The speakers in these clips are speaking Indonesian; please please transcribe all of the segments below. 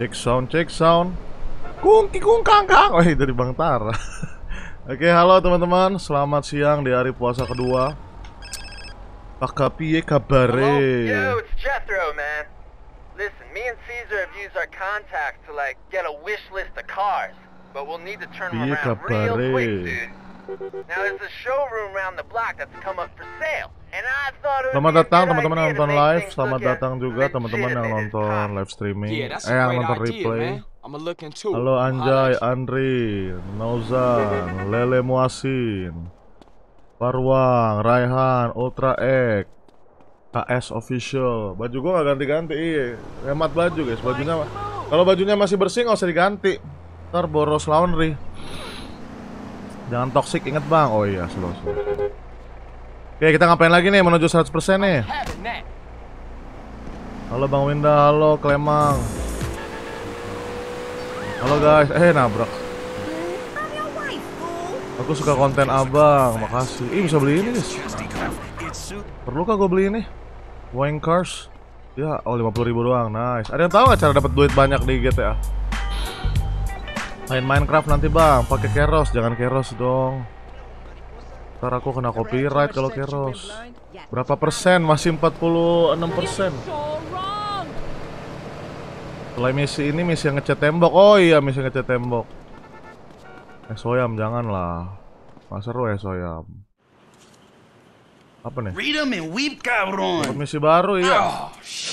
Cek sound. Kungki kungkang kang. Oh, dari Bang Tara. Oke, halo teman-teman. Selamat siang di hari puasa kedua. Pak piye kabare? Yo, it's Jethro, man. Listen, me and Caesar have used our contacts to get a wish list of cars, but we'll need to turn them around real quick, dude. Now there's a showroom around the block that's come up for sale. And I thought it would Selamat be a datang good teman-teman yang idea to nonton make live. things Selamat look datang juga teman-teman yang legitimate as nonton possible. live streaming. That's a Yang great nonton idea, replay. man. I'ma look into it. Halo Anjay, Andri, Nauzan, Lele Muasin, Parwang, Raihan, Ultra X, KS Official. Baju gua gak ganti-ganti, iya. Hemat baju guys, bajunya. Kalau bajunya masih bersih nggak usah diganti. Ntar boros laundry. Jangan toxic, inget bang. Oh iya, slow. Oke, kita ngapain lagi nih menuju 100% nih? Halo Bang Winda, halo Klemang. Halo guys, nabrak. Aku suka konten abang, makasih. Ih, bisa beli ini guys. Perlu kah gue beli ini? Wine Cars. Ya, oh 50.000 doang, nice. Ada yang tahu nggak cara dapat duit banyak di GTA? Main Minecraft nanti bang, pakai Keros, jangan Keros dong. Ntar aku kena copyright kalau Keros. Berapa persen? Masih 46%. Setelah misi ini, misi yang ngecat tembok. Oh iya, misi ngecat tembok. Soyam, janganlah. Mas seru Soyam. Apa nih? Misi baru ya.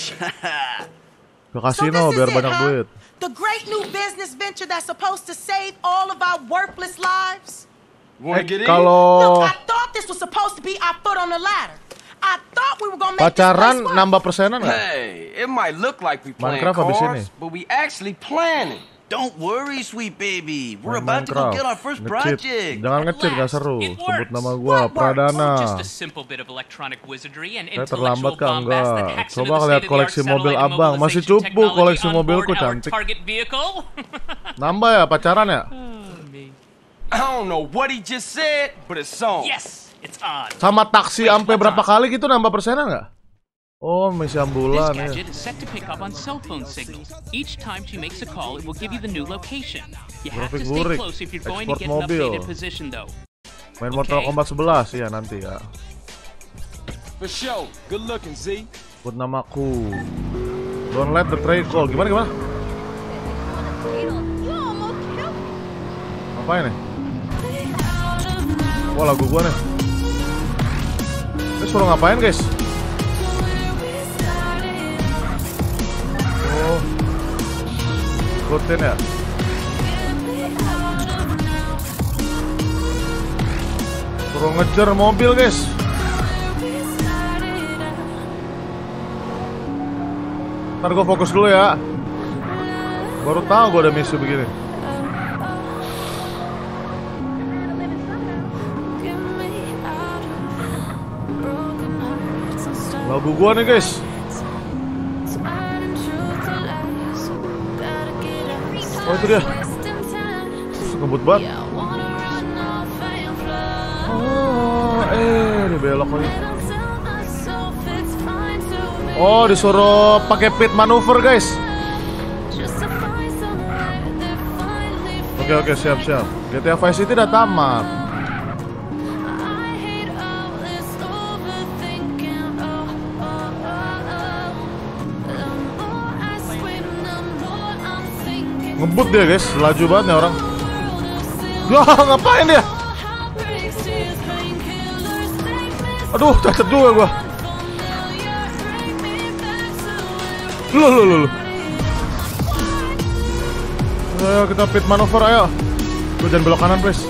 Ke kasino biar banyak duit. The great new business venture that's supposed to save all of our worthless lives. Kalau Look, I thought this was supposed to be our foot on the ladder. I thought we were gonna make pacaran this place work. nambah persenan nggak? Hey, it might look like we playing Minecraft habis ini. cars, but we actually planning. Don't worry, sweet baby. We're Main about to go Minecraft. get our first Nge-cheat. project. Jangan nge-cheat, gak seru. Sebut nama gua Pradana. Saya terlambat kah? Enggak. Coba lihat koleksi mobil abang. Masih cupu koleksi mobilku, cantik. Nambah ya pacaran ya? I don't know what he just said, but it's on. Yes, it's on. Sama taksi sampai berapa kali gitu nambah persenan nggak? Oh, misi This ambulan ya. gadget is set to pick up on cell phone signals. Each time she makes a call, it will give you the new location. You have to Grafik stay burik. close if you're going to Ekspor get an mobil. updated position, though. Main Mortal Kombat 11 ya nanti ya. For sure. Good looking, Z. Sebut namaku. Don't let the tray call. Gimana? Apa ini? Wah, lagu gua nih. Ini suruh ngapain guys? Oh, ikutin ya. Suruh ngejar mobil guys. Ntar gue fokus dulu ya. Baru tahu gue ada misi begini. Lagu gua nih guys. Oh itu dia. Ngebut banget. Oh, dia belok lagi. Oh, disuruh pakai pit maneuver guys. Oke, siap. GTA Vice City udah tamat. Ngebut dia guys, laju banget nih orang. Wah, ngapain dia? Aduh, cacat juga gua. Lu. Ayo kita pit maneuver, ayo. Lu jangan belok kanan, please.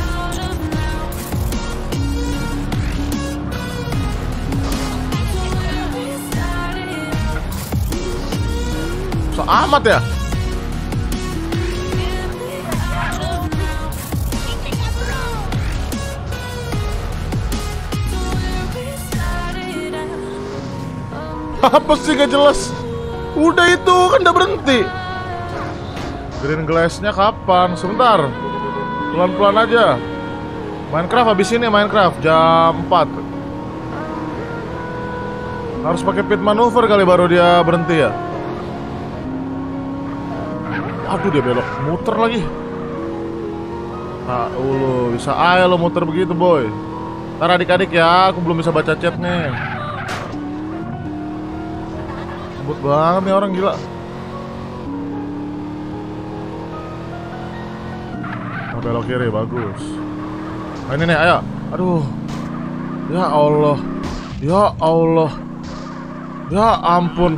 So amat ya? Apa sih gak jelas? Udah itu kan udah berhenti. Green glass-nya kapan? Sebentar. Pelan-pelan aja. Minecraft habis ini Minecraft jam 4. Harus pakai pit maneuver kali baru dia berhenti ya. Aduh, dia belok, muter lagi. Lu bisa aja lo muter begitu, boy. Ntar adik-adik ya, aku belum bisa baca chat nih. Ngebut banget nih orang, gila. Oh, belok kiri, bagus. Nah, ini nih, ayo. Aduh. Ya Allah. Ya Allah. Ya ampun.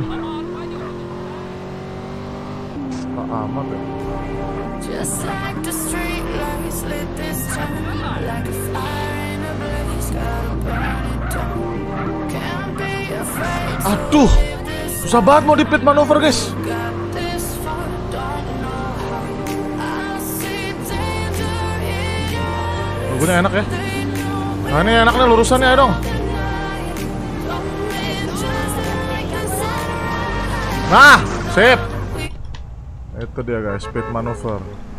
Tak amat ya. Aduh, susah banget mau di pit manuver, guys. Logonya enak ya. Nah, ini enaknya lurusannya, ayo dong. Nah, sip. Itu dia guys, speed manuver.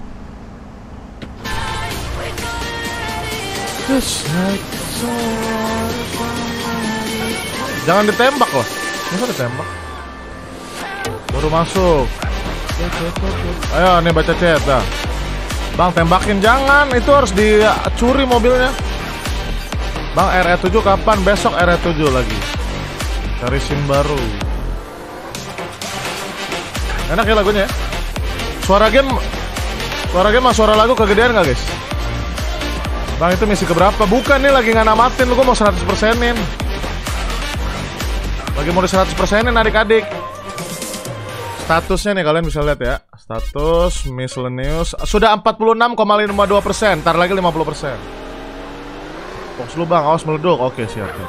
Jangan ditembak loh. Masa ditembak? Baru masuk. Ayo nih baca chat dah. Bang, tembakin jangan, itu harus dicuri mobilnya. Bang, RE7 kapan? Besok RE7 lagi. Cari SIM baru. Enak ya lagunya ya. Suara game sama suara lagu kegedean gak guys? Bang, itu misi keberapa? Bukan nih, lagi nggak namatin. Lu gua mau 100%-in. Lagi mau di 100%-in adik-adik. Statusnya nih kalian bisa lihat ya. Status miscellaneous sudah 46,52%. Ntar lagi 50%. Fokus lu bang, awas meleduk. Oke, siap ya.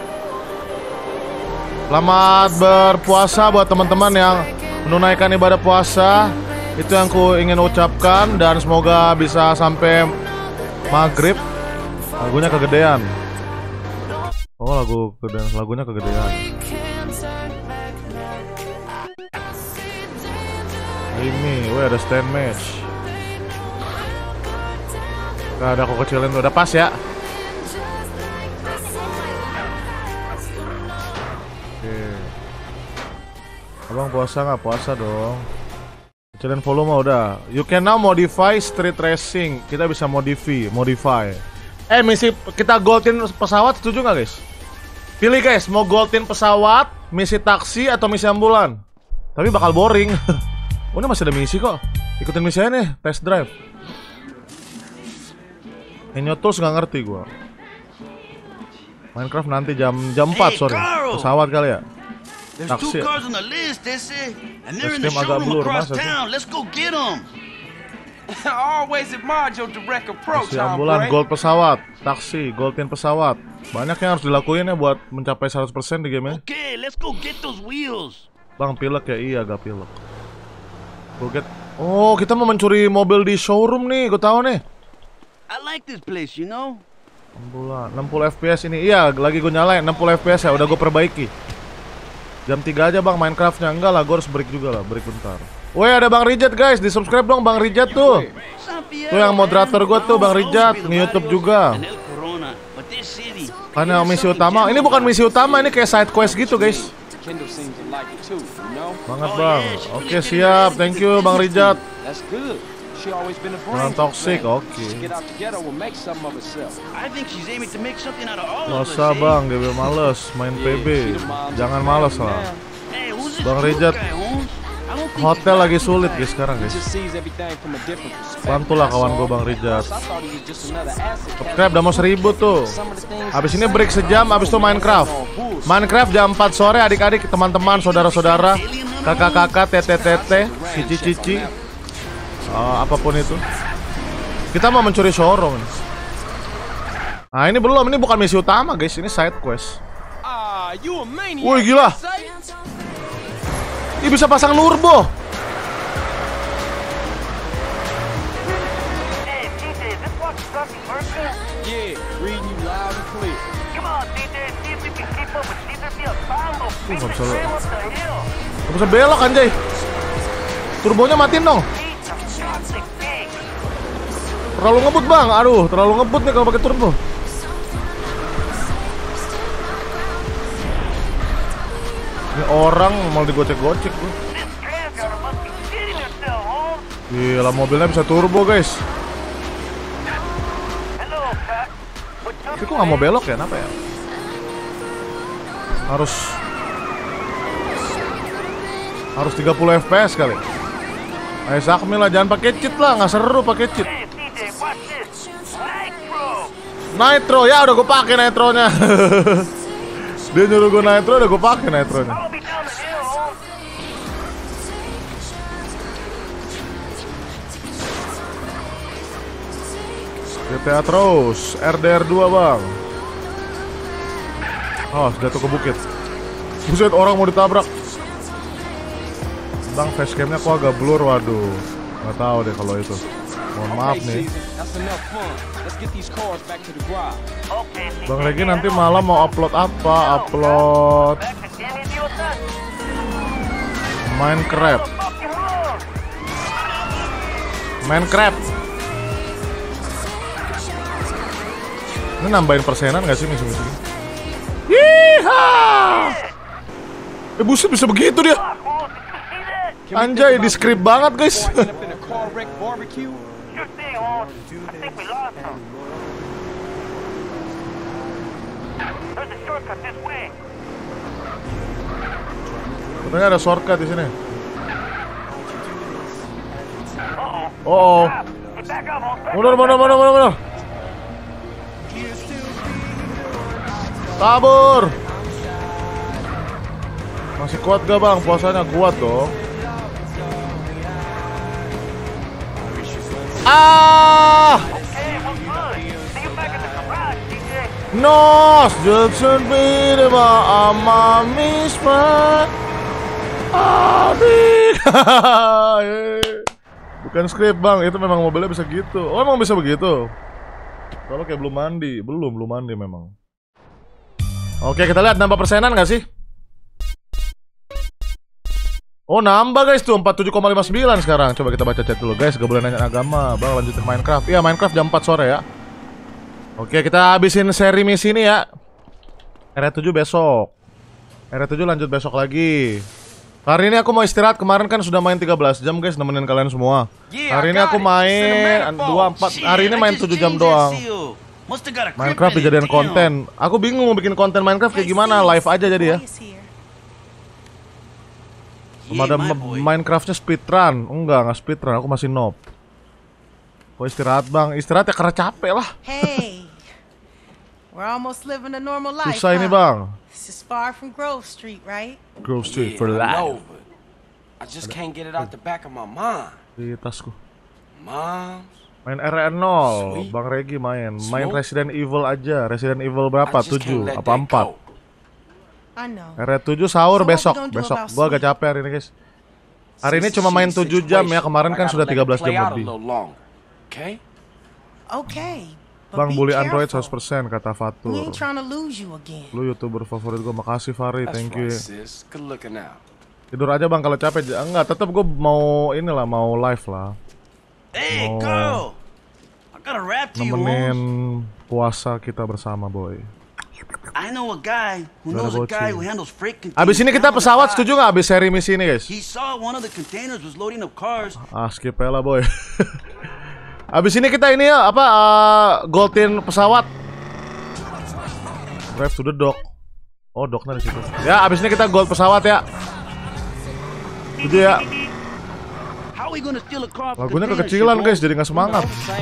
Selamat berpuasa buat teman-teman yang menunaikan ibadah puasa. Itu yang ku ingin ucapkan. Dan semoga bisa sampai maghrib. Lagunya kegedean. Oh, lagunya kegedean. Ini, ada stand match. Gak ada, aku kecilin tuh, udah pas ya. Oke. Abang puasa nggak? Puasa dong. Kecilin volume udah. You can now modify street racing. Kita bisa modify. Misi kita goldin pesawat, setuju nggak guys? Pilih guys, mau goldin pesawat, misi taksi atau misi ambulan. Tapi bakal boring. Oh, ini masih ada misi kok. Ikutin misinya nih, test drive. Nyo Tools nggak ngerti gua. Minecraft nanti jam 4 sore. Pesawat kali ya. Taksi. Sistem agak blur masa sih. Misi ambulan, gold pesawat, taksi, goldin pesawat. Banyak yang harus dilakuin ya buat mencapai 100% di game-nya. Bang, pilek ya? Iya, agak pilek. Oh, kita mau mencuri mobil di showroom nih, gue tahu nih. I like this place, you know. Ambulan, 60 fps ini. Iya, lagi gue nyalain 60 fps ya, udah gue perbaiki. Jam 3 aja bang Minecraftnya. Enggak lah, gue harus break juga lah, break bentar. Woi, ada Bang Rijat guys, di subscribe dong Bang Rijat tuh. Tuh yang moderator gue tuh Bang Rijat, nge-YouTube juga. Karena misi utama, ini bukan misi utama, ini kayak side quest gitu guys. Banget bang. Oke, siap, thank you Bang Rijat. Jangan toxic, oke. Masa bang, dia males main PB. Jangan males lah Bang Rijat. Hotel lagi sulit guys sekarang guys. Bantulah kawan gue Bang Rijat. Subscribe udah mau 1000 tuh. Habis ini break sejam, habis itu Minecraft. Minecraft jam 4 sore adik-adik, teman-teman, saudara-saudara, kakak-kakak, tete-tete, cici-cici, apapun itu. Kita mau mencuri showroom. Nah ini belum, ini bukan misi utama guys, ini side quest. Wih gila. Ini bisa pasang turbo. Gak bisa belok anjay. Turbonya matiin dong. Terlalu ngebut bang. Aduh, terlalu ngebut nih kalau pakai turbo. Ini orang mau digocek-gocek tuh. Gila, mobilnya bisa turbo guys. Tapi kok nggak mau belok ya? Kenapa ya? Harus 30 fps kali. Ayo Sakmi lah, jangan pakai cheat lah, nggak seru pakai cheat. Nitro ya, udah gue pakai nitronya. Dia nyuruh gue nitro, udah gue pakai nitronya. GTA terus, RDR 2 bang. Oh, jatuh ke bukit. Buset, orang mau ditabrak. Bang, facecamnya kok agak blur, waduh. Nggak tahu deh kalau itu. Mohon maaf nih. Bang Regi nanti malam mau upload apa? Upload Minecraft. Ini nambahin persenan nggak sih misi-misinya? Yeehaw! Buset, bisa begitu dia. Anjay, di script banget guys. Katanya ada shortcut di sini. Oh, mundur. Kabur. Masih kuat gak bang? Puasanya kuat dong. Nos Jackson bide ba amamis pa. Bukan skrip bang, itu memang mobilnya bisa gitu. Oh emang bisa begitu. Kalau kayak belum mandi memang. Oke, kita lihat nambah persenan nggak sih? Oh nambah guys tuh 47,59 sekarang. Coba kita baca chat dulu guys. Gak boleh nanya agama. Bang lanjutin Minecraft. Iya Minecraft jam 4 sore ya. Oke, kita habisin seri misi ini ya. RE7 besok. RE7 lanjut besok lagi. Hari ini aku mau istirahat. Kemarin kan sudah main 13 jam guys, nemenin kalian semua. Hari ini aku main 24. Hari ini main 7 jam doang. Minecraft dijadiin konten. Aku bingung mau bikin konten Minecraft kayak gimana. Live aja jadi ya. Ada Minecraftnya speedrun. Enggak speedrun, aku masih noob. Kok istirahat bang? Istirahat ya karena capek lah. Hey, we're almost living a normal life. Susah ini bang. This is far from Grove Street, right? Grove Street for life. I just can't get it out the back of my mind. Di tasku. Moms. Main RE0, Bang Regi main Resident Evil aja. Resident Evil berapa? 7 apa 4? RE7 sahur besok. Gua agak capek hari ini guys. Hari ini cuma main 7 jam ya. Kemarin kan sudah 13 jam lebih. Bang bully Android 100% kata Fatur. Lu YouTuber favorit gue. Makasih Fari, thank you. Tidur aja bang kalau capek. Enggak, tetap gue mau inilah, mau live lah. Hey girl, I got a rap to you. Nemenin puasa kita bersama boy. I know a guy who knows a guy who handles freight containers. Abis ini kita pesawat, setuju nggak abis seri misi ini guys? He saw one of the containers was loading up cars. Skip lah boy. Abis ini kita ini ya apa goldin pesawat. Drive to the dock. Oh docknya di situ. Ya abis ini kita gold pesawat ya. Setuju ya. Lagunya kekecilan guys, jadi nggak semangat.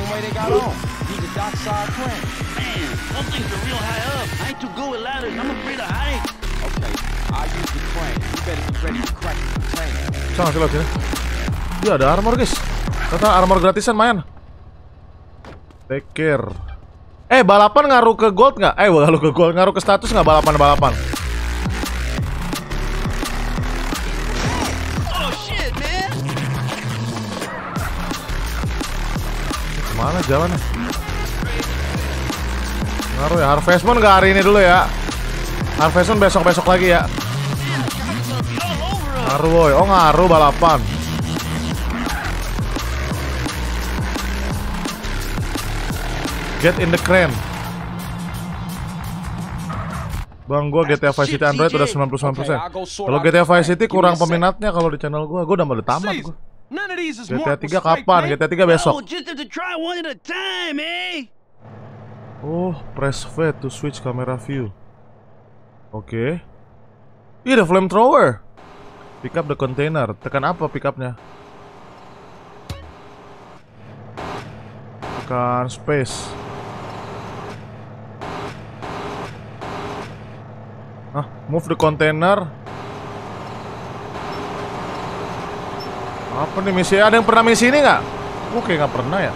Bisa nggak sih lewat sini? Iya ada armor guys. Kata armor gratisan main. Take care. Balapan ngaruh ke gold nggak? Ngaruh ke gold, ngaruh ke status nggak balapan? Mana jalannya? Ngaruh ya, Harvest Moon nggak hari ini dulu ya. Harvest Moon besok-besok lagi ya. Ngaruh boy, oh ngaruh balapan. Get in the crane. Bang, gua GTA Vice City Android udah 99%. Kalau GTA Vice City kurang peminatnya kalau di channel gua udah tamat gua. None of these is GTA marked with 3 straight, kapan? man. GTA 3 besok. Oh, just have to try one at a time, eh? Oh, press V to switch camera view. Oke. Ih, ada flamethrower. Pick up the container. Tekan apa pick up-nya? Tekan space. Move the container. Apa nih misi? Ada yang pernah misi ini nggak? Oke, nggak pernah ya.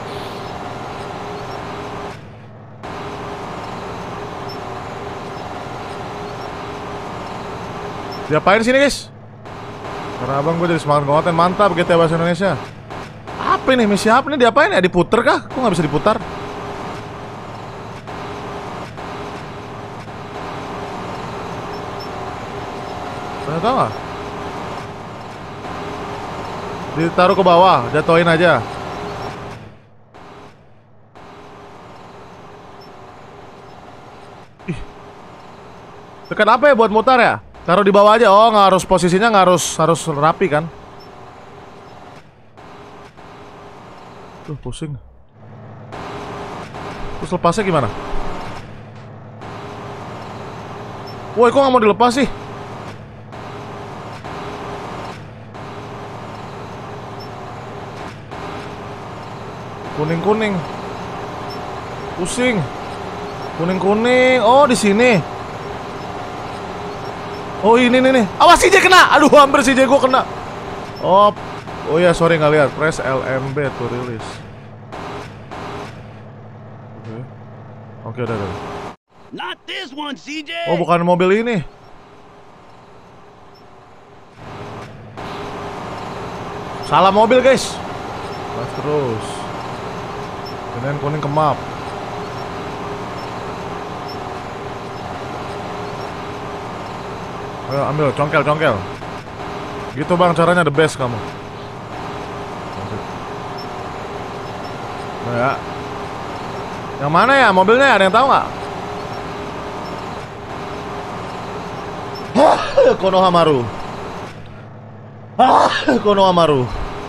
Diapain sini guys? Karena abang gue jadi semangat konten. Mantap GTA bahasa Indonesia. Apa ini? Misi apa nih? Diapain ya? Diputer kah? Kok nggak bisa diputar? Tahu nggak? Ditaruh ke bawah, jatuhin aja. Ih. Tekan apa ya buat mutar ya? Taruh di bawah aja. Oh, nggak harus posisinya, nggak harus rapi kan? Tuh pusing. Terus lepasnya gimana? Woi, kok nggak mau dilepas sih? Kuning-kuning. Pusing. Kuning-kuning. Oh, di sini. Oh, ini nih. Awas CJ kena. Aduh, hampir CJ gua kena. Oh. Oh ya, sorry nggak lihat. Press LMB to release. Oke, udah. Not this one, CJ. Oh, bukan mobil ini. Salah mobil, guys. Terus. Kemudian kuning ke map. Ayo ambil, congkel. Gitu bang, caranya the best kamu. Nah ya. Yang mana ya mobilnya? Ada yang tahu nggak? Konohamaru. Konohamaru.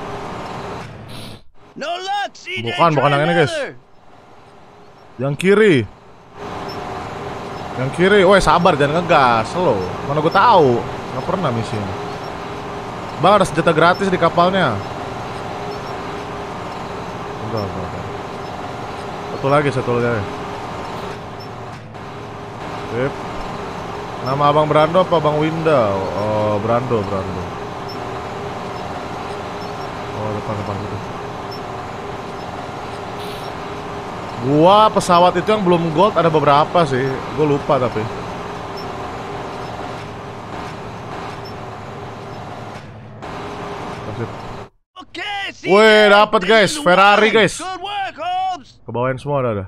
No luck, CJ. Bukan yang ini guys. Yang kiri. Woi sabar, jangan ngegas, slow. Mana gue tahu, nggak pernah misi ini. Bang, ada senjata gratis di kapalnya. Enggak. Satu lagi. Sip. Nama abang Brando apa abang Winda? Oh, Brando. Oh, depan gitu. Gua pesawat itu yang belum gold ada beberapa sih. Gue lupa tapi. Wih, dapat guys, Ferrari guys. Kebawain semua ada.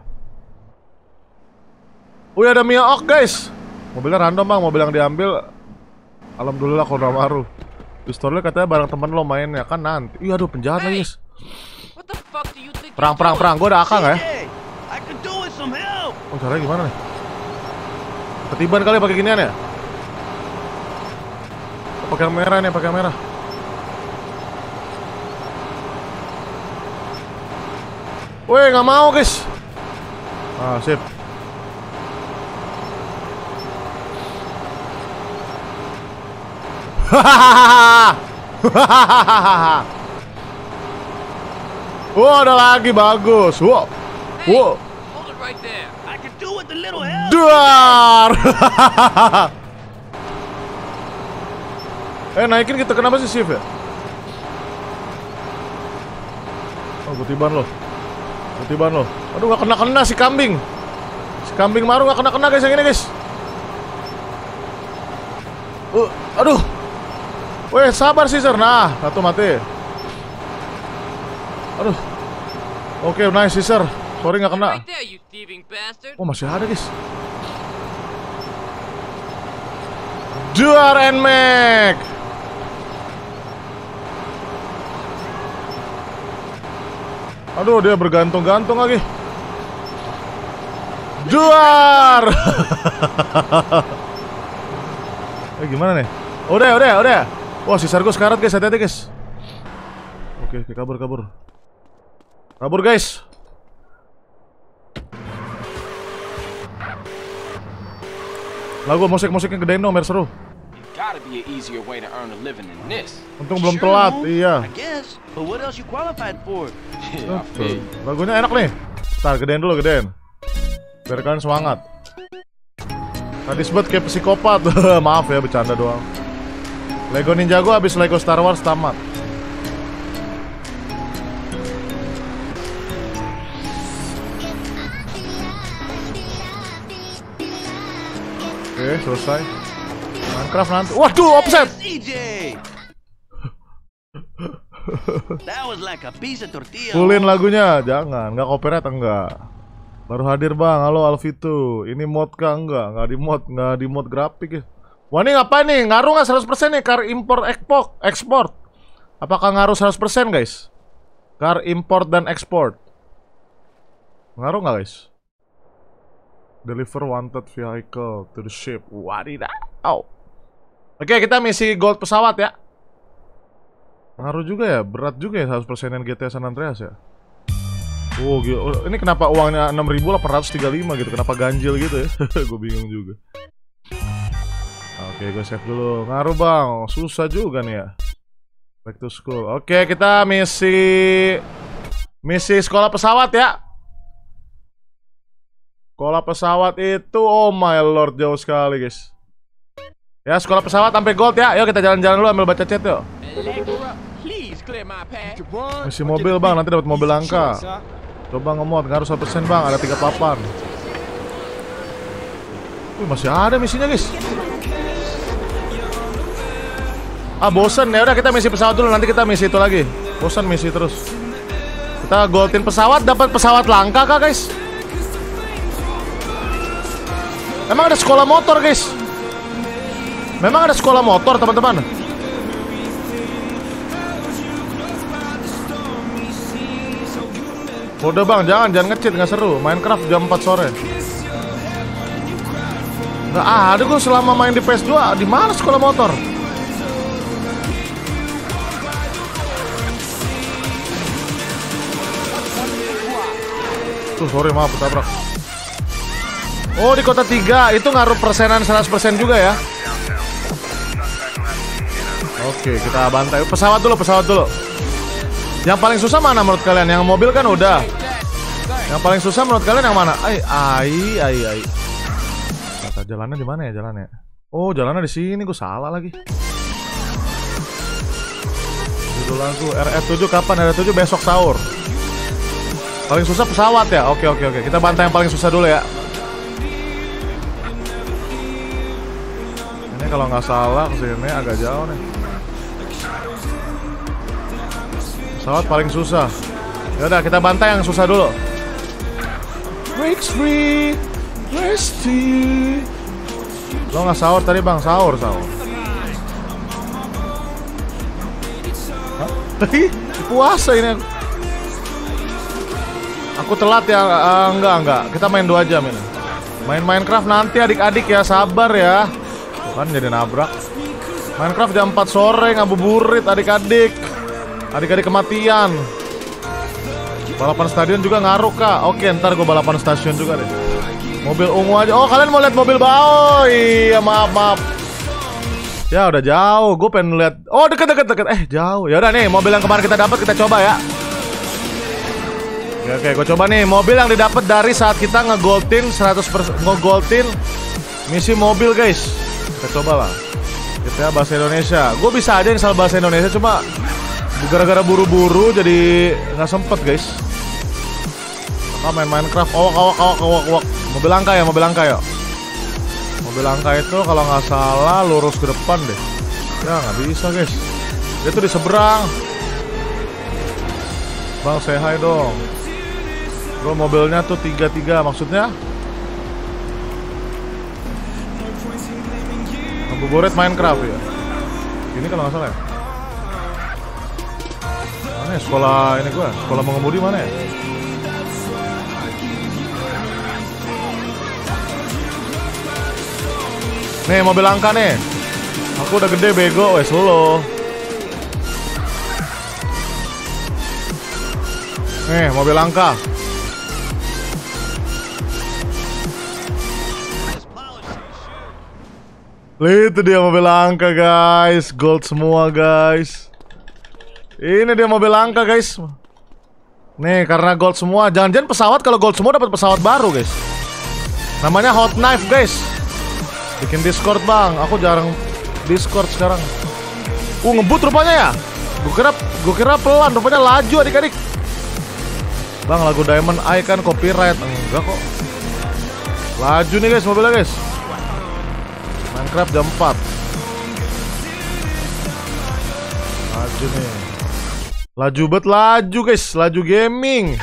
Wih, ada Miyok guys. Mobilnya random bang, mobil yang diambil. Alhamdulillah Konohamaru. Pistolnya katanya bareng temen lo mainnya kan nanti. Ih, aduh penjahat lagi guys. Perang. Gue ada AK nggak ya? Oh, caranya gimana nih? Ketiban kali pakai ginian ya? Pakai merah nih, pakai merah. Woi, nggak mau guys. Ah, sip. Wah, ada lagi bagus. Wow. Duar. Naikin kita, kenapa sih shift ya? Oh, kutiban lo. Aduh, gak kena si kambing. Si kambing maru gak kena guys yang ini guys. Aduh. Weh, sabar Caesar. Nah, satu mati. Aduh. Oke, nice Caesar. Sorry gak kena. Oh, masih ada guys. Duar and Mac. Aduh, dia bergantung-gantung lagi. Duar. Gimana nih? Udah. Wah, Caesar gue sekarat guys, hati-hati guys. Oke, kabur. Kabur guys. Lagu musiknya gedein dong biar seru. Gotta be an easier way to earn a living than this. Untung belum telat, iya. I guess. But what else you qualified for? Yeah, I feel you. Lagunya enak nih. Ntar gedein dulu, gedein. Biar kalian semangat. Tadi sebut kayak psikopat. Maaf ya, bercanda doang. Lego Ninjago habis Lego Star Wars tamat. Oke, selesai. Minecraft nanti. Waduh, offset. CJ! That was like a piece of tortilla. Fullin lagunya, jangan. Nggak copyright enggak. Baru hadir bang, halo Alvito. Ini mod kah? Nggak di mod grafik ya. Wah ini ngapain nih? Ngaruh nggak 100% nih car import export? Apakah ngaruh 100% guys? Car import dan export ngaruh nggak guys? Deliver wanted vehicle to the ship. Wadidaw. Oke, kita misi gold pesawat ya. Ngaruh juga ya, berat juga ya 100%-an GTA San Andreas ya. Oh, gila. Ini kenapa uangnya 6.835 gitu? Kenapa ganjil gitu ya? Gue bingung juga. Oke, gue save dulu. Ngaruh bang, susah juga nih ya. Back to school. Oke, kita misi sekolah pesawat ya. Sekolah pesawat itu, oh my lord, jauh sekali guys. Ya, sekolah pesawat sampai gold ya. Yuk kita jalan-jalan dulu ambil baca chat yuk. Misi mobil bang, nanti dapat mobil langka. Coba ngemod, ngaruh 100% bang, ada 3 papan. Masih ada misinya guys. Bosen ya, udah kita misi pesawat dulu, nanti kita misi itu lagi. Bosan misi terus. Kita goldin pesawat, dapat pesawat langka kah guys? Memang ada sekolah motor guys. Memang ada sekolah motor teman-teman. Udah bang, jangan nge-cheat, nggak seru. Minecraft jam 4 sore. Nggak ada gue selama main di PS2. Di mana sekolah motor? Tuh, sorry maaf, ketabrak. Oh, di kota 3 itu ngaruh persenan 100% juga ya. Oke, kita bantai. Pesawat dulu. Yang paling susah mana menurut kalian? Yang mobil kan udah. Yang paling susah menurut kalian yang mana? Ai. Kata jalannya di mana ya jalannya? Oh, jalannya di sini. Gue salah lagi. Judul lagu RF7 kapan? RF7 besok sahur. Paling susah pesawat ya. Oke. Kita bantai yang paling susah dulu ya. Ini kalau nggak salah kesini agak jauh nih. Pesawat paling susah. Yaudah kita bantai yang susah dulu. Breaks free, resty. Lo nggak sahur tadi bang? Sahur. Puasa ini. Aku telat ya. Enggak. Kita main 2 jam ini. Main Minecraft nanti adik-adik ya, sabar ya. Kan jadi nabrak. Minecraft jam 4 sore ngabuburit adik-adik. Adik-adik kematian. Balapan stadion juga ngaruh kak. Oke, ntar gue balapan stasiun juga deh. Mobil ungu aja. Oh, kalian mau lihat mobil bau? Iya, maaf. Ya udah jauh. Gue pengen lihat. Oh, deket. Jauh. Ya udah nih, mobil yang kemarin kita dapat kita coba ya. Oke, gue coba nih mobil yang didapat dari saat kita ngegoldin 100% ngegoldin misi mobil guys. Kita coba lah. Kita bahasa Indonesia. Gue bisa aja install bahasa Indonesia, cuma gara-gara buru-buru jadi nggak sempet guys. Kita main Minecraft. Awak. Mobil langka ya. Mobil langka itu kalau nggak salah lurus ke depan deh. Ya nggak bisa guys. Dia tuh di seberang. Bang, say hi dong. Bro, mobilnya tuh 33 maksudnya. Ngabuburit Minecraft ya. Ini kalau nggak salah ya. Mana ya sekolah ini gua? Sekolah mengemudi mana ya? Nih mobil langka nih. Aku udah gede bego, wes lo. Nih, mobil langka. Itu dia mobil langka, guys. Gold semua, guys. Ini dia mobil langka, guys. Nih, karena gold semua. Jangan-jangan pesawat, kalau gold semua dapat pesawat baru, guys. Namanya Hot Knife, guys. Bikin Discord, Bang. Aku jarang Discord sekarang. Ngebut rupanya ya. Gue kira pelan, rupanya laju adik-adik. Bang, lagu Diamond Eye kan copyright. Enggak kok. Laju nih, guys, mobilnya, guys. Minecraft jam 4. Laju nih. Laju bet, laju guys. Laju gaming.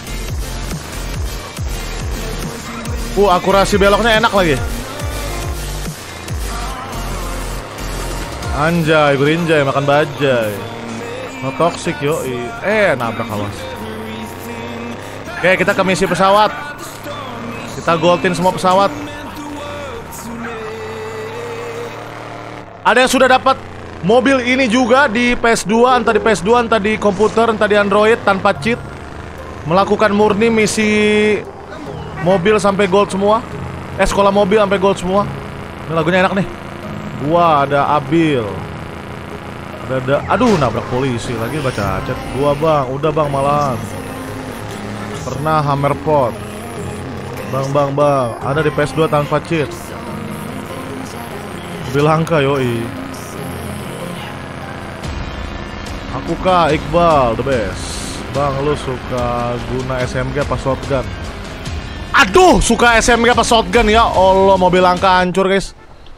Akurasi beloknya enak lagi. Anjay, gurinjay, makan bajai. No toxic yoi. Nabrak awas. Oke, kita ke misi pesawat. Kita goldin semua pesawat. Ada yang sudah dapat mobil ini juga di PS2, entah di PS2, entah di komputer, entah di Android, tanpa cheat. Melakukan murni misi mobil sampai gold semua. Sekolah mobil sampai gold semua. Ini lagunya enak nih. Gua ada Abil. Ada aduh, nabrak polisi lagi, baca chat. Gua bang, udah bang malahan. Pernah Hammerpot. Bang. Ada di PS2 tanpa cheat. Mobil langka yoi. Aku kah Iqbal the best. Bang, lu suka guna SMG apa shotgun? Aduh, suka SMG apa shotgun ya Allah, mobil langka hancur guys.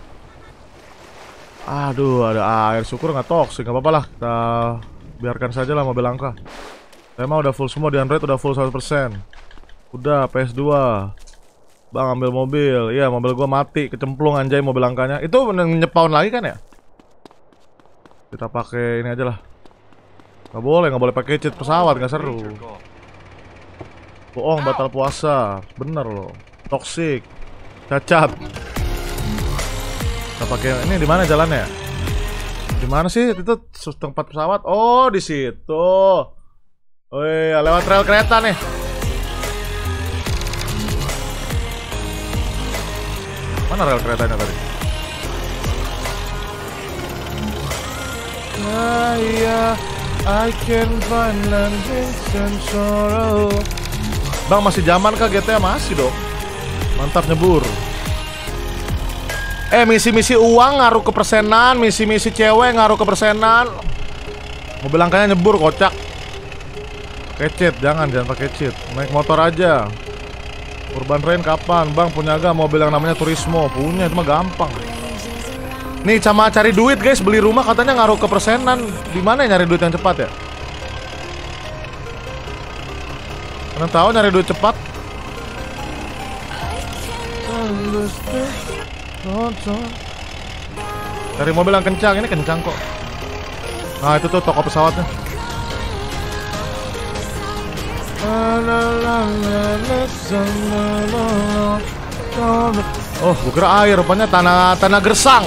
Aduh, ada air, syukur nggak toxic, nggak apa-apa lah, kita biarkan saja lah mobil langka. Saya mah udah full semua, di Android udah full 100%. Udah PS2. Bang, ambil mobil. Iya, mobil gua mati, kecemplung anjay mobil langkanya. Itu nyepaun lagi kan ya? Kita pakai ini aja lah. Nggak boleh pakai cheat pesawat, nggak seru. Bohong, batal puasa. Bener loh. Toxic. Cacat. Kita pakai ini, di mana jalannya? Di mana sih itu tempat pesawat? Oh, di situ. Oh iya, lewat rel kereta nih. Mana rel keretanya tadi? I can find landing and sorrow. Bang, masih zaman kah GTA? Masih dong. Mantap nyebur. Misi-misi uang ngaruh ke persenan, misi-misi cewek ngaruh ke persenan. Mobil langkanya nyebur, kocak. Pakai cheat, jangan pakai cheat. Naik motor aja. Urban Rain kapan? Bang, punya gak mobil yang namanya Turismo? Punya, cuma gampang. Nih, sama cari duit guys, beli rumah katanya ngaruh ke persenan. Di mana ya nyari duit yang cepat ya? Kalian tahu nyari duit cepat? Cari mobil yang kencang, ini kencang kok. Nah, itu tuh toko pesawatnya. Oh, gue kira air, rupanya tanah gersang.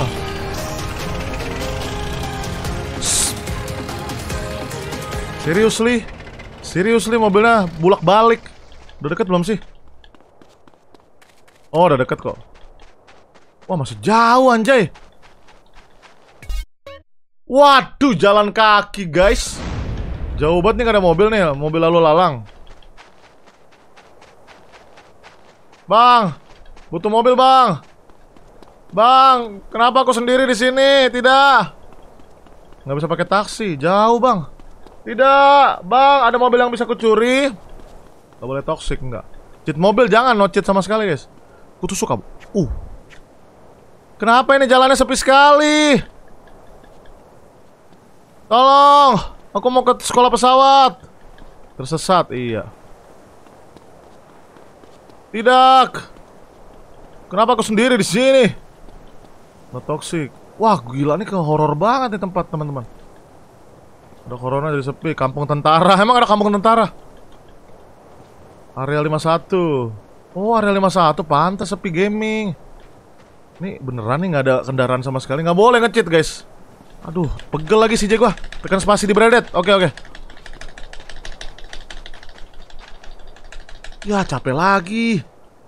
Seriously mobilnya bulak-balik. Udah deket belum sih? Oh, udah deket kok. Wah, masih jauh anjay. Waduh, jalan kaki guys. Jauh banget nih, gak ada mobil nih, mobil lalu lalang. Bang, butuh mobil bang. Bang, kenapa aku sendiri di sini? Tidak. Nggak bisa pakai taksi, jauh bang. Tidak, bang, ada mobil yang bisa kucuri. Gak boleh toxic, enggak. Cheat mobil jangan, no cheat sama sekali guys. Aku tuh suka. Kenapa ini jalannya sepi sekali? Tolong, aku mau ke sekolah pesawat. Tersesat, iya. Tidak. Kenapa aku sendiri di sini? No toxic. Wah, gila nih, ke horor banget nih tempat, teman-teman. Ada corona jadi sepi. Kampung tentara. Emang ada kampung tentara? Area 51. Oh, area 51 pantas sepi gaming. Nih beneran nih nggak ada kendaraan sama sekali. Nggak boleh nge-cheat guys. Aduh, pegel lagi CJ gua. Tekan spasi di bracket. Oke. Ya capek lagi.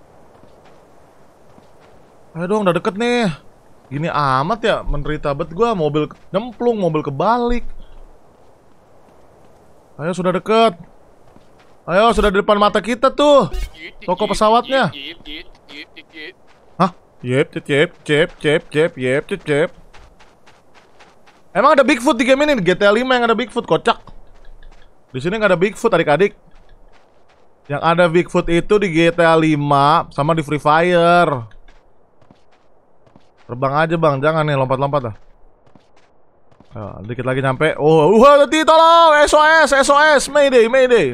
Ayo dong, udah deket nih. Gini amat ya, menderita bet gua. Mobil nyemplung, mobil kebalik. Ayo, sudah deket. Ayo, sudah di depan mata kita tuh toko pesawatnya. Hah? Yep. Emang ada Bigfoot di game ini? GTA 5 yang ada Bigfoot, kocak. Di sini nggak ada Bigfoot, adik-adik. Yang ada Bigfoot itu di GTA 5 sama di Free Fire. Terbang aja bang, jangan nih lompat-lompat dah. Dikit lagi nyampe. Oh, hati, tolong, SOS, Mayday.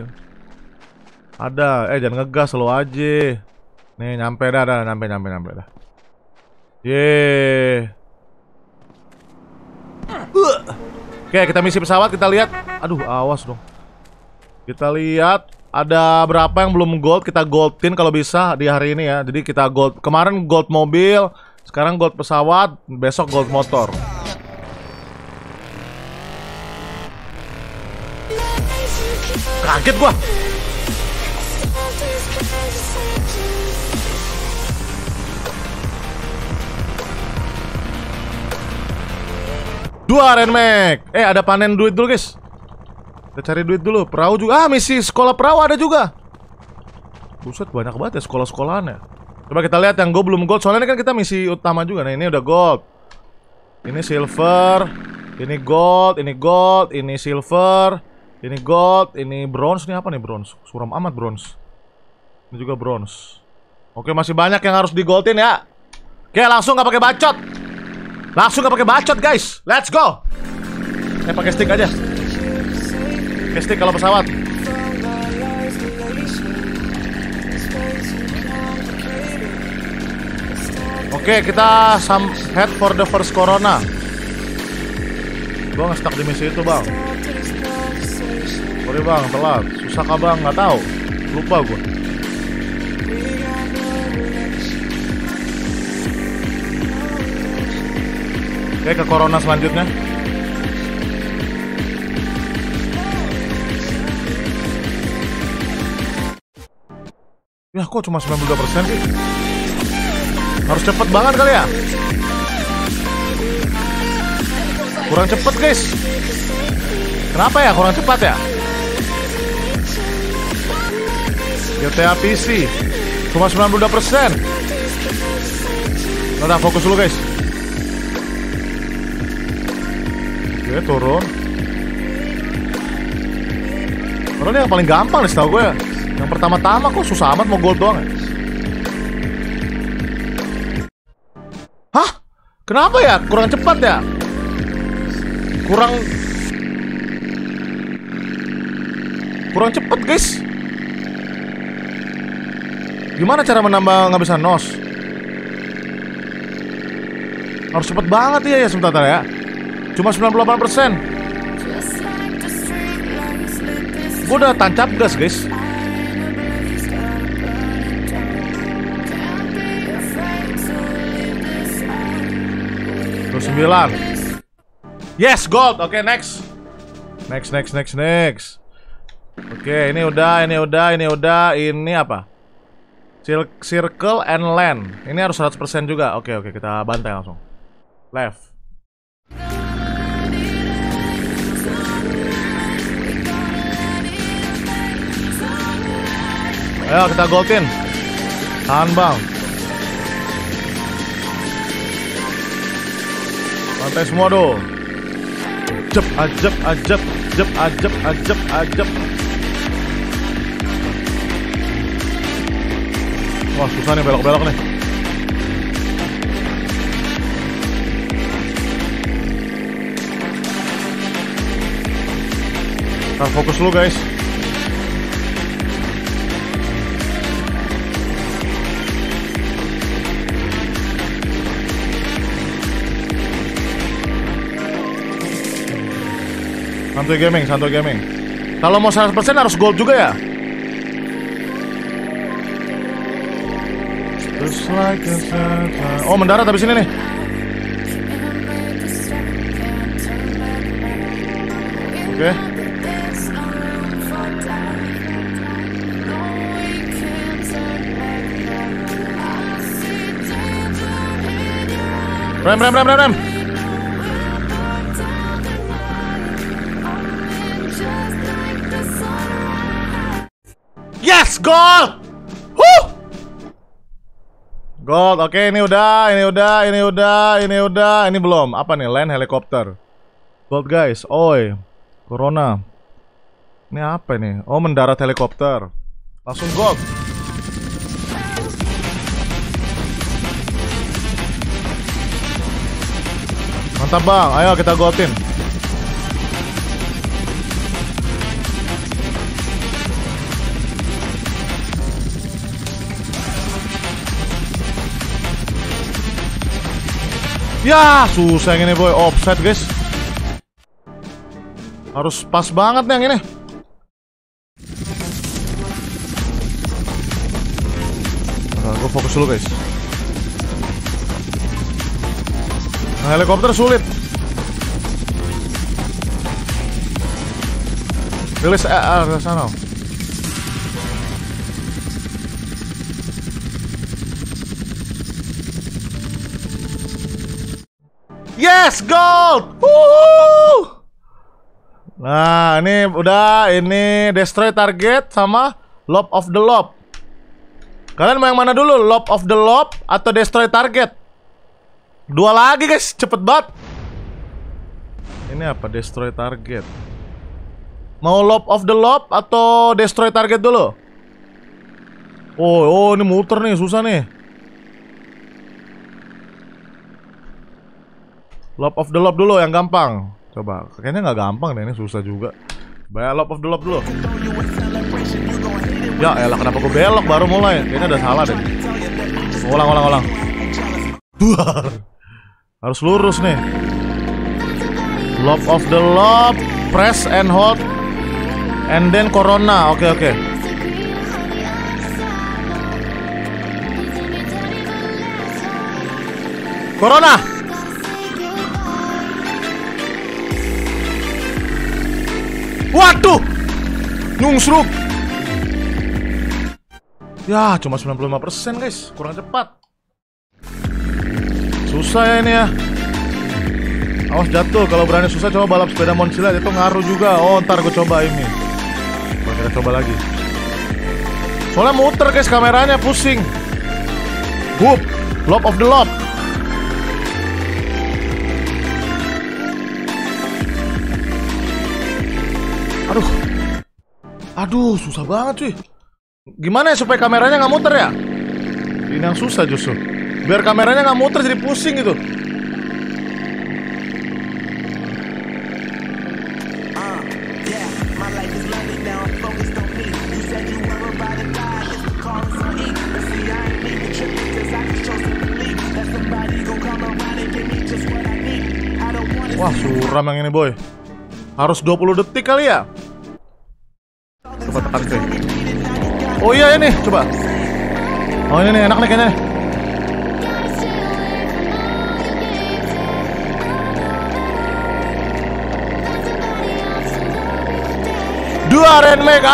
Ada, jangan ngegas lo aja. Nih nyampe dah, nyampe dah. Yeay. Oke, kita misi pesawat, kita lihat. Aduh, awas dong. Kita lihat ada berapa yang belum gold, kita goldin kalau bisa di hari ini ya. Jadi kita gold, kemarin gold mobil, sekarang gold pesawat, besok gold motor. Kaget gua. Dua Renmek. Ada panen duit dulu guys. Kita cari duit dulu. Perahu juga. Misi sekolah perahu ada juga. Buset, banyak banget ya sekolah-sekolahan ya. Coba kita lihat yang gue belum gold. Soalnya ini kan kita misi utama juga. Nah ini udah gold. Ini silver. Ini gold. Ini silver. Ini gold. Ini bronze. Ini apa nih bronze? Suram amat bronze. Ini juga bronze. Oke, masih banyak yang harus digoldin ya. Oke, langsung gak pakai bacot. Guys. Let's go. Pakai stick aja. Pakai stick kalau pesawat. Oke, kita head for the first corona. Gua nge-stuck di misi itu, bang. Sorry bang, telat. Susah kah bang? Nggak tahu. Lupa gua. Oke, ke corona selanjutnya. Ya, kok cuma 92% sih? Harus cepet banget kali ya? Kurang cepet guys. Kenapa ya kurang cepat ya? GTA PC cuma 92%. Udah, fokus dulu guys. Oke, turun. Karena ini yang paling gampang nih setahu gue ya. Yang pertama-tama kok susah amat mau gold doang ya. Hah? Kenapa ya? Kurang cepat ya? Kurang cepet guys. Gimana cara menambah ngabisan nos? Harus cepet banget ya sebentar ya. Cuma 98%. Gue udah tancap gas guys. 29. Yes, gold. Oke, next. Oke, ini udah. Ini apa? Circle and land. Ini harus 100% juga. Oke, kita bantai langsung. Left. Ayo kita goldin. Tahan bang. Bantai semua doh. Ajep. Wah, susah nih belok-belok nih. Kita fokus dulu guys. Santuy gaming. Kalau mau 100% harus gold juga ya? Oh, mendarat habis ini nih. Oke. Rem. Yes, gold. Gold. Oke, ini udah. Ini belum. Apa nih? Land helikopter. Gold guys. Oi. Corona. Ini apa nih? Oh, mendarat helikopter. Langsung gold. Mantap bang, ayo kita goldin. Ya, susah yang ini boy, offset guys. Harus pas banget nih yang ini. Nah, gue fokus dulu guys. Nah, helikopter sulit. Rilis ke sana. Yes, gold. Woohoo! Nah, ini udah, ini destroy target sama lob of the lob. Kalian mau yang mana dulu? Lob of the lob atau destroy target? Dua lagi guys, cepet banget. Ini apa? Destroy target. Mau lob of the lob atau destroy target dulu? Oh, ini muter nih, susah nih. Lob of the lob dulu yang gampang. Coba, kayaknya nggak gampang deh, ini susah juga. Bayar lob of the lob dulu. Ya elah, kenapa gue belok baru mulai? Kayaknya udah salah deh. Ulang. Harus lurus nih. Lob of the lob, press and hold, and then corona. Oke. Corona. Waduh, nungsruk. Ya, cuma 95% guys, kurang cepat. Susah ya ini ya. Awas jatuh, kalau berani susah coba balap sepeda moncila, itu ngaruh juga. Oh, ntar gue coba ini. Kita coba lagi. Soalnya muter guys, kameranya pusing. Whoop, lob of the lob. Aduh, susah banget cuy. Gimana ya supaya kameranya nggak muter ya? Ini yang susah justru. Biar kameranya nggak muter jadi pusing gitu. Wah, suram yang ini boy. Harus 20 detik kali ya. Coba tekan cuy. Oh iya ini, coba. Oh ini nih, enak nih kayaknya. Dua Renmek.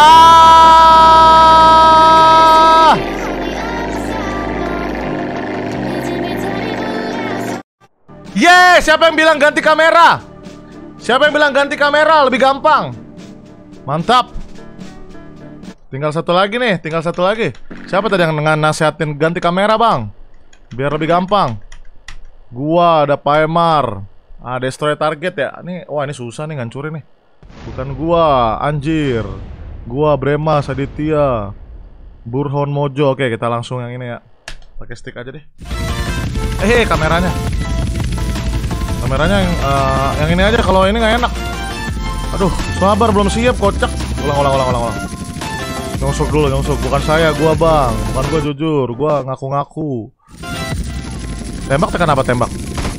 Yes, siapa yang bilang ganti kamera? Siapa yang bilang ganti kamera lebih gampang? Mantap. Tinggal satu lagi nih, Siapa tadi yang nasihatin ganti kamera bang? Biar lebih gampang. Gua, ada Paemar. Destroy target ya. Wah ini susah nih ngancurin nih. Bukan gua, anjir. Gua Brema, Saditya, Burhon Mojo. Oke, kita langsung yang ini ya. Pakai stick aja deh. Kameranya. Kameranya yang ini aja, kalau ini nggak enak. Aduh, sabar belum siap, kocak. Ulang. Nyungsuk dulu, bukan saya, gua bang. Bukan gua jujur, gua ngaku-ngaku. Tembak tekan apa tembak?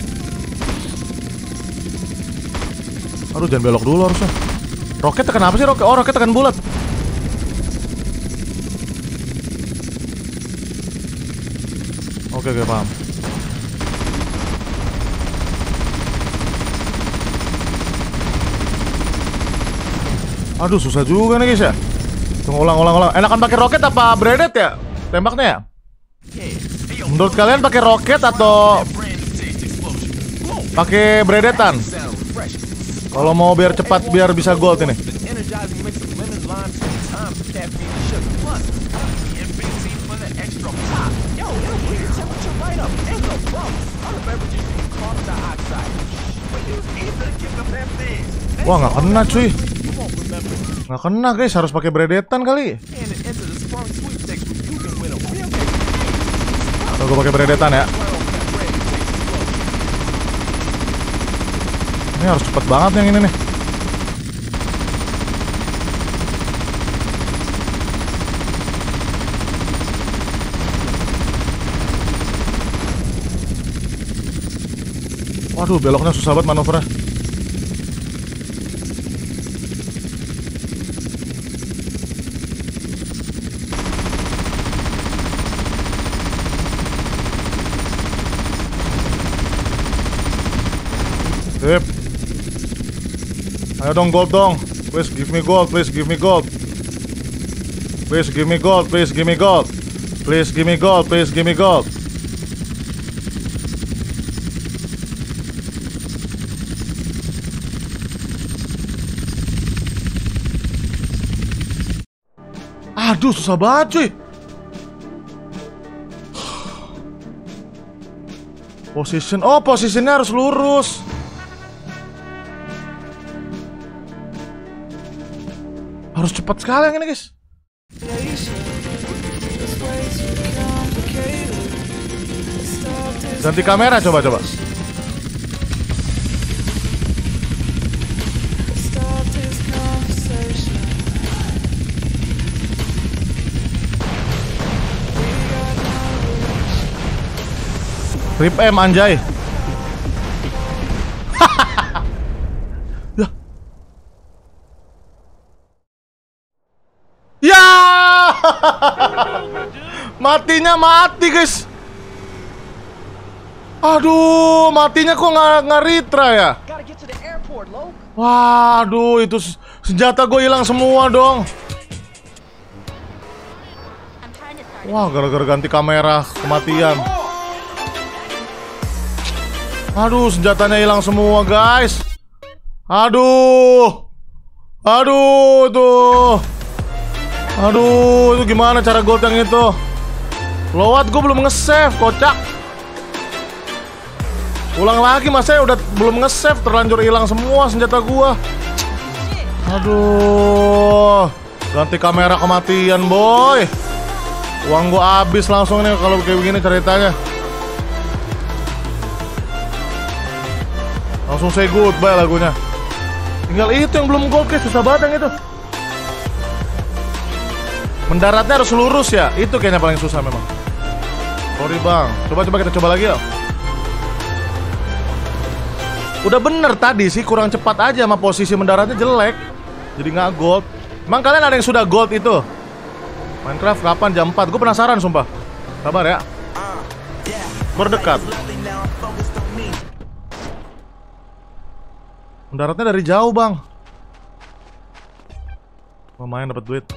Aduh, jangan belok dulu harusnya. Roket tekan apa sih roket? Oh, roket tekan bulat. Oke, paham. Aduh, susah juga nih guys ya. Tunggu, ulang. Enakan pakai roket apa braided ya? Tembaknya ya? Menurut kalian pakai roket atau Pakai bredetan. Kalau mau biar cepat, biar bisa gold ini. Wah, nggak kena cuy. Nggak kena guys, harus pakai bredetan kali. Gue pakai bredetan ya. Ini harus cepet banget yang ini nih. Waduh, beloknya susah banget manuvernya. Sip. Ayo dong, gold dong. Please give me gold, please give me gold. Please give me gold, please give me gold. Please give me gold, please give me gold. Aduh, susah banget cuy. Position, oh posisinya harus lurus. Harus cepat sekali yang ini guys. Ganti kamera coba. Trip M anjay. Ya. Matinya mati guys. Aduh, matinya kok nggak ritra ya? Waduh, itu senjata gue hilang semua dong. Wah, gara-gara ganti kamera kematian. Aduh, senjatanya hilang semua guys. Aduh, tuh. Aduh, itu gimana cara gold yang itu? Lowat gue belum nge-save, kocak. Ulang lagi mas, saya udah belum nge-save, terlanjur hilang semua senjata gua. Aduh, ganti kamera kematian boy. Uang gua habis langsung nih kalau kayak begini ceritanya. Langsung say goodbye lagunya. Tinggal itu yang belum gold guys, susah banget yang itu. Mendaratnya harus lurus ya, itu kayaknya paling susah memang. Sorry bang, coba kita coba lagi ya. Udah bener tadi sih, kurang cepat aja sama posisi mendaratnya jelek. Jadi nggak gold. Emang kalian ada yang sudah gold itu? Minecraft kapan jam 4? Gue penasaran sumpah. Sabar ya. Berdekat. Mendaratnya dari jauh bang. Lumayan dapat duit.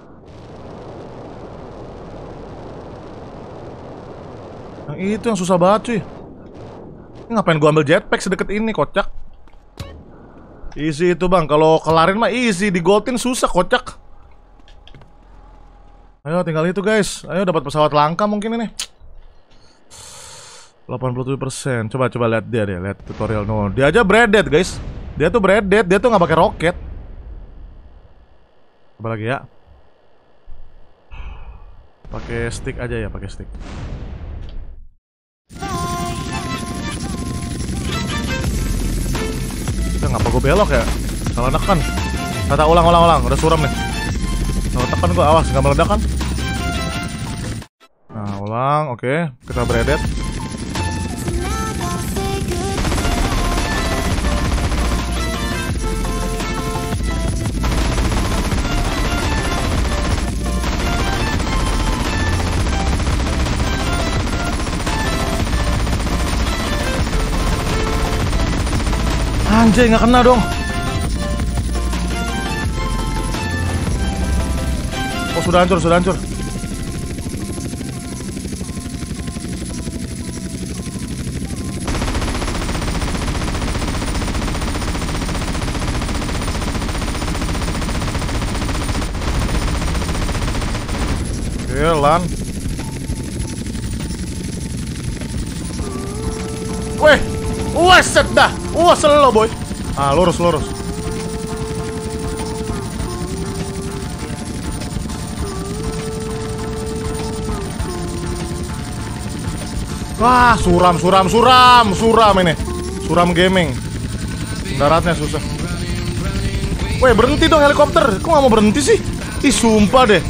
Yang itu yang susah banget cuy. Ngapain gua ambil jetpack sedekat ini, kocak. Easy itu bang, kalau kelarin mah easy, di goldin susah, kocak. Ayo tinggal itu guys. Ayo dapat pesawat langka mungkin ini. 87%. Coba lihat dia deh, lihat tutorial. No, dia aja breaded guys. Dia tuh breaded, dia tuh nggak pakai roket. Coba lagi ya. Pakai stick aja ya, pakai stick. Ngapa gue belok ya? Salah nekan. Kata ulang. Udah suram nih. Salah tekan gue, awas nggak meledak kan? Nah ulang, oke. Kita breaded. Anjay, nggak kena dong. Oh, sudah hancur. Jalan. Weh, set dah. Selo boy. Ah, lurus. Wah, suram ini. Suram gaming. Daratnya susah. Weh, berhenti dong helikopter. Kok nggak mau berhenti sih? Ih, sumpah deh.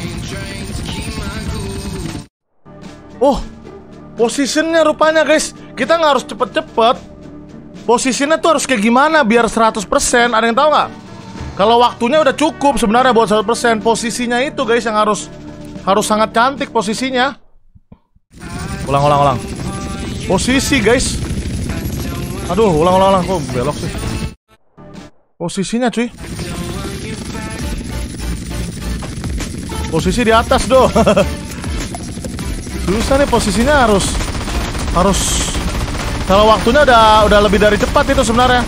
Oh, positionnya rupanya guys. Kita nggak harus cepet-cepet. Posisinya tuh harus kayak gimana biar 100%. Ada yang tahu nggak? Kalau waktunya udah cukup sebenarnya buat 100%. Posisinya itu guys yang harus sangat cantik posisinya. Ulang. Posisi guys. Aduh, ulang. Kok belok sih? Posisinya cuy. Posisi di atas doh. Susah nih posisinya harus kalau waktunya udah lebih dari cepat itu sebenarnya.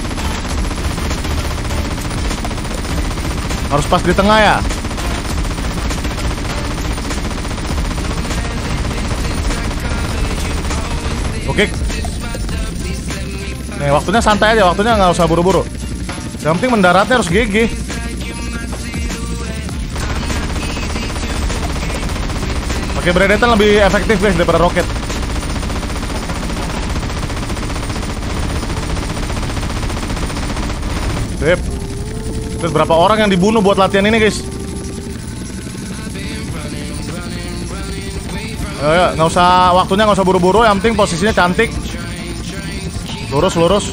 Harus pas di tengah ya. Oke. Nih waktunya santai aja, waktunya nggak usah buru-buru. Yang penting mendaratnya harus GG. Pakai Predator lebih efektif guys daripada roket. Sip. Terus berapa orang yang dibunuh buat latihan ini guys? Ayo, nggak usah waktunya, nggak usah buru-buru. Yang penting posisinya cantik. Lurus.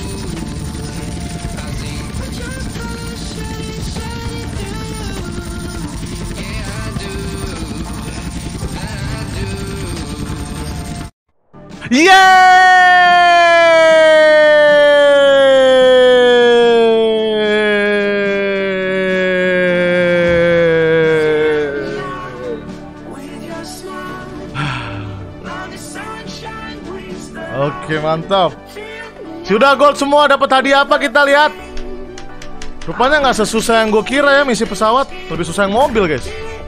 Oke, mantap. Sudah gold semua, dapat hadiah apa kita lihat. Rupanya nggak sesusah yang gue kira ya misi pesawat. Lebih susah yang mobil guys.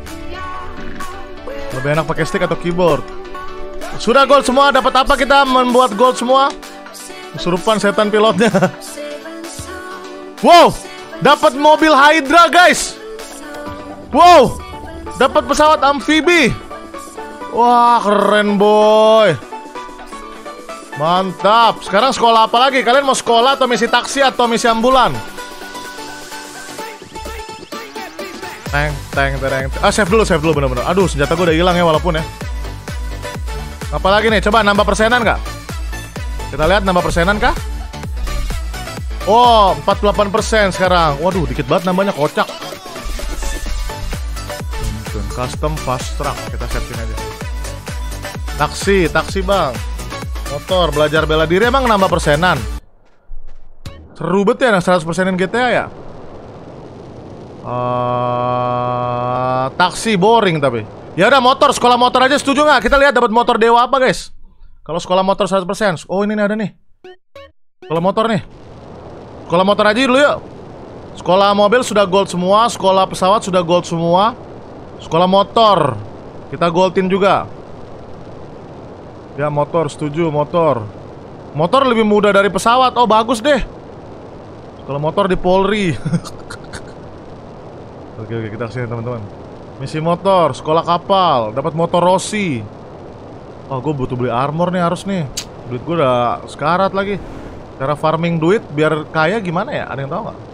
Lebih enak pakai stick atau keyboard. Sudah gold semua, dapat apa kita membuat gold semua? Kesurupan setan pilotnya. Wow, dapat mobil Hydra guys. Wow, dapat pesawat amfibi. Wah, keren boy. Mantap. Sekarang sekolah apa lagi? Kalian mau sekolah atau misi taksi atau misi ambulan? Teng. Save dulu bener-bener. Aduh, senjata gue udah hilang ya walaupun ya. Apalagi nih, coba nambah persenan nggak? Kita lihat nambah persenan kah? Oh, 48% sekarang. Waduh, dikit banget nambahnya, kocak. Custom fast truck, kita siapin aja. Taksi bang. Motor, belajar bela diri emang nambah persenan. Seru banget ya, 100%in GTA ya. Taksi boring tapi. Ya udah motor, sekolah motor aja, setuju nggak? Kita lihat dapat motor dewa apa guys. Kalau sekolah motor 100%. Oh ini nih ada nih. Sekolah motor nih. Sekolah motor aja dulu yuk. Sekolah mobil sudah gold semua, sekolah pesawat sudah gold semua. Sekolah motor kita goldin juga. Ya motor, setuju motor. Motor lebih mudah dari pesawat. Oh bagus deh. Sekolah motor di Polri. Oke kita kesini teman-teman. Misi motor, sekolah kapal, dapat motor Rossi. Oh gue butuh beli armor nih harus nih. Duit gue udah sekarat lagi. Cara farming duit biar kaya gimana ya? Ada yang tahu nggak?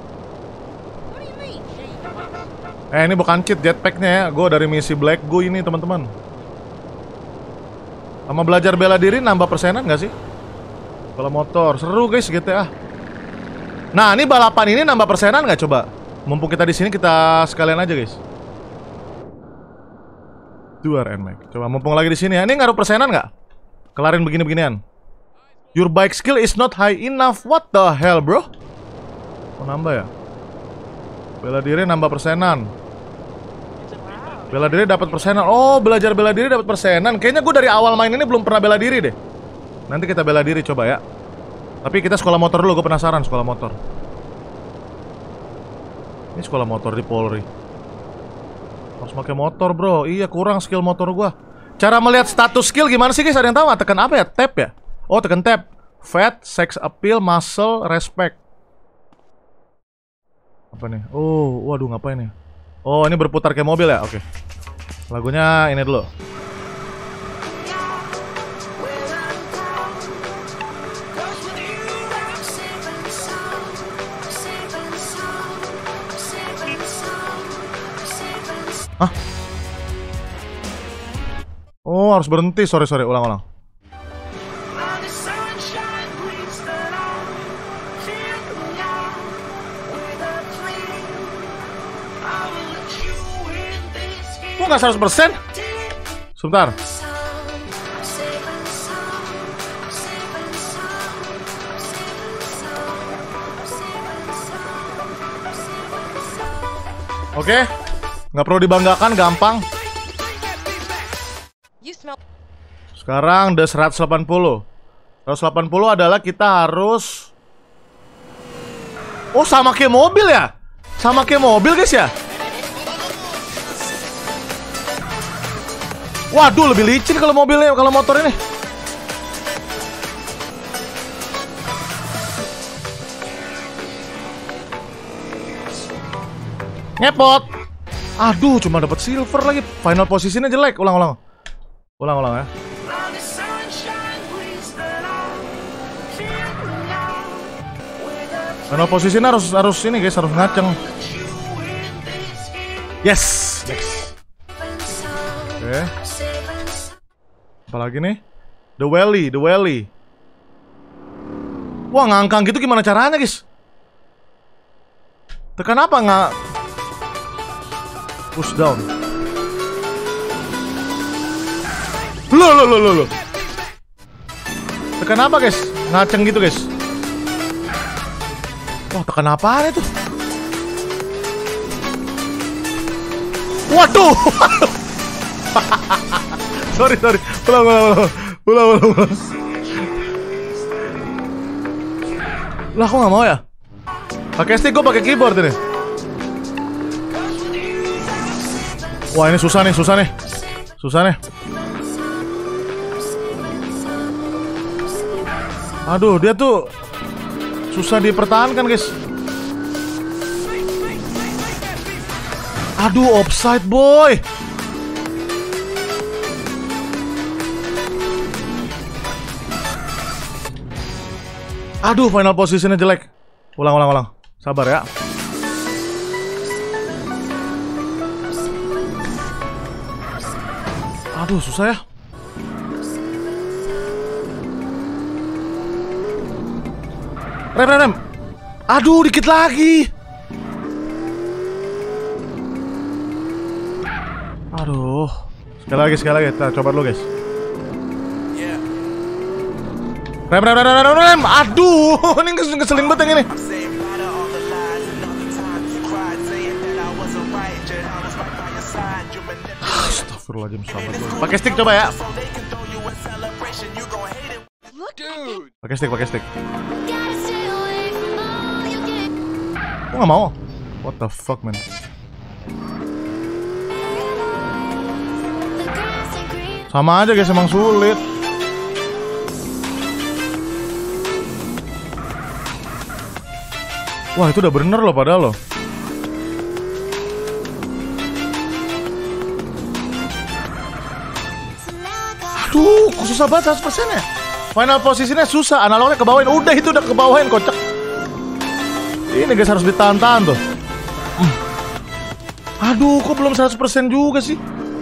Ini bukan cheat jetpacknya ya. Gue dari misi Black Go ini teman-teman. Sama belajar bela diri nambah persenan nggak sih? Kalau motor seru guys GTA. Nah ini balapan ini nambah persenan nggak coba? Mumpung kita di sini kita sekalian aja guys. Coba mumpung lagi di sini ya. Ini ngaruh persenan nggak? Kelarin begini-beginian. Your bike skill is not high enough. What the hell bro? Oh nambah ya? Bela diri nambah persenan. Bela diri dapat persenan. Oh, belajar bela diri dapat persenan. Kayaknya gue dari awal main ini belum pernah bela diri deh. Nanti kita bela diri coba ya. Tapi kita sekolah motor dulu, gue penasaran sekolah motor. Ini sekolah motor di Polri. Harus pakai motor, bro. Iya, kurang skill motor gua. Cara melihat status skill gimana sih, guys? Ada yang tahu nggak? Tekan apa ya? Tab ya? Oh, tekan tab. Fat, sex appeal, muscle, respect. Apa nih? Oh, waduh, ngapain nih? Oh, ini berputar kayak mobil ya? Oke. Lagunya ini dulu. Hah? Oh, harus berhenti. Sorry, ulang. Kok nggak 100%? Sebentar. Oke. Nggak perlu dibanggakan, gampang. Sekarang udah 180. 180 adalah kita harus... Oh, sama kayak mobil ya? Sama kayak mobil, guys ya? Waduh, lebih licin kalau mobilnya, kalau motor ini. Ngepot. Aduh, cuma dapat silver lagi. Final posisinya jelek. Ulang ya. Final posisinya harus ini, guys, harus ngaceng. Yes, next. Oke. Apalagi nih? The Valley. Wah, ngangkang gitu gimana caranya, guys? Tekan apa nggak? Push down. Loh. Tekan apa, guys? Ngaceng gitu, guys. Wah, tekan apaan itu? Waduh. Sorry. Ulang. Lah, aku nggak mau ya? Pakai stick, gue pakai keyboard ini. Wah, ini susah nih. Aduh, dia tuh susah dipertahankan, guys. Aduh, offside, boy. Aduh, final positionnya jelek. Ulang. Sabar ya. Aduh, susah ya. Rem. Aduh, dikit lagi. Aduh. Sekali lagi. Kita coba dulu, guys. Rem. Aduh, ini ngeselin banget yang ini. Astagfirullahaladzim, sahabat gue. Pakai stick coba ya. Pakai stick. Gue nggak mau. What the fuck, man? Sama aja, guys, emang sulit. Wah, itu udah bener loh padahal loh. Aduh, kok susah banget 100% ya. Final posisinya susah, analognya kebawain. Udah, itu udah kebawain, kocak. Ini, guys, harus ditahan-tahan tuh. Aduh, kok belum 100% juga sih.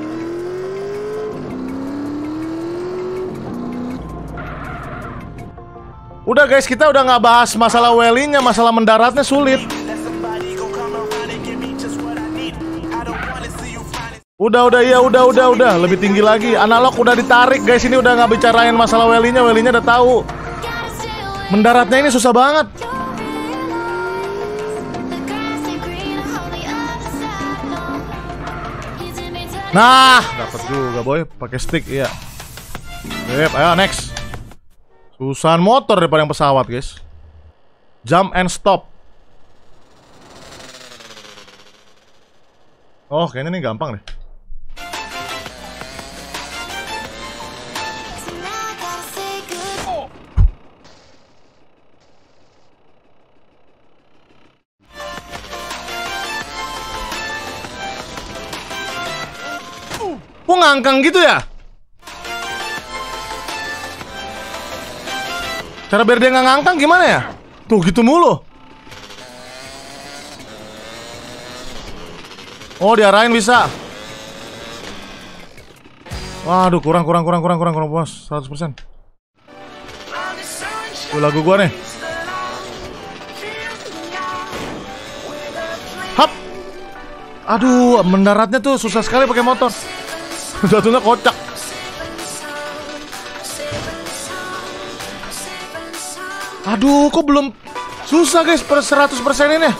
Udah, guys, kita udah nggak bahas masalah wheeling-nya, masalah mendaratnya sulit. Udah, lebih tinggi lagi. Analog udah ditarik, guys, ini udah nggak bicarain masalah wheeling-nya udah tahu. Mendaratnya ini susah banget. Nah, dapat juga, boy, pakai stick, iya. Yep, ayo next. Susahan motor daripada yang pesawat, guys. Jump and stop. Oh, kayaknya ini gampang deh. Kok ngangkang gitu ya? Cara biar dia nggak ngangkang gimana ya? Tuh gitu mulu. Oh, diarahin bisa. Waduh, kurang bos, 100%. Tuh lagu gua nih. Hap. Aduh, mendaratnya tuh susah sekali pakai motor. Jatuhnya kocak. Aduh, kok belum susah guys per 100% ini.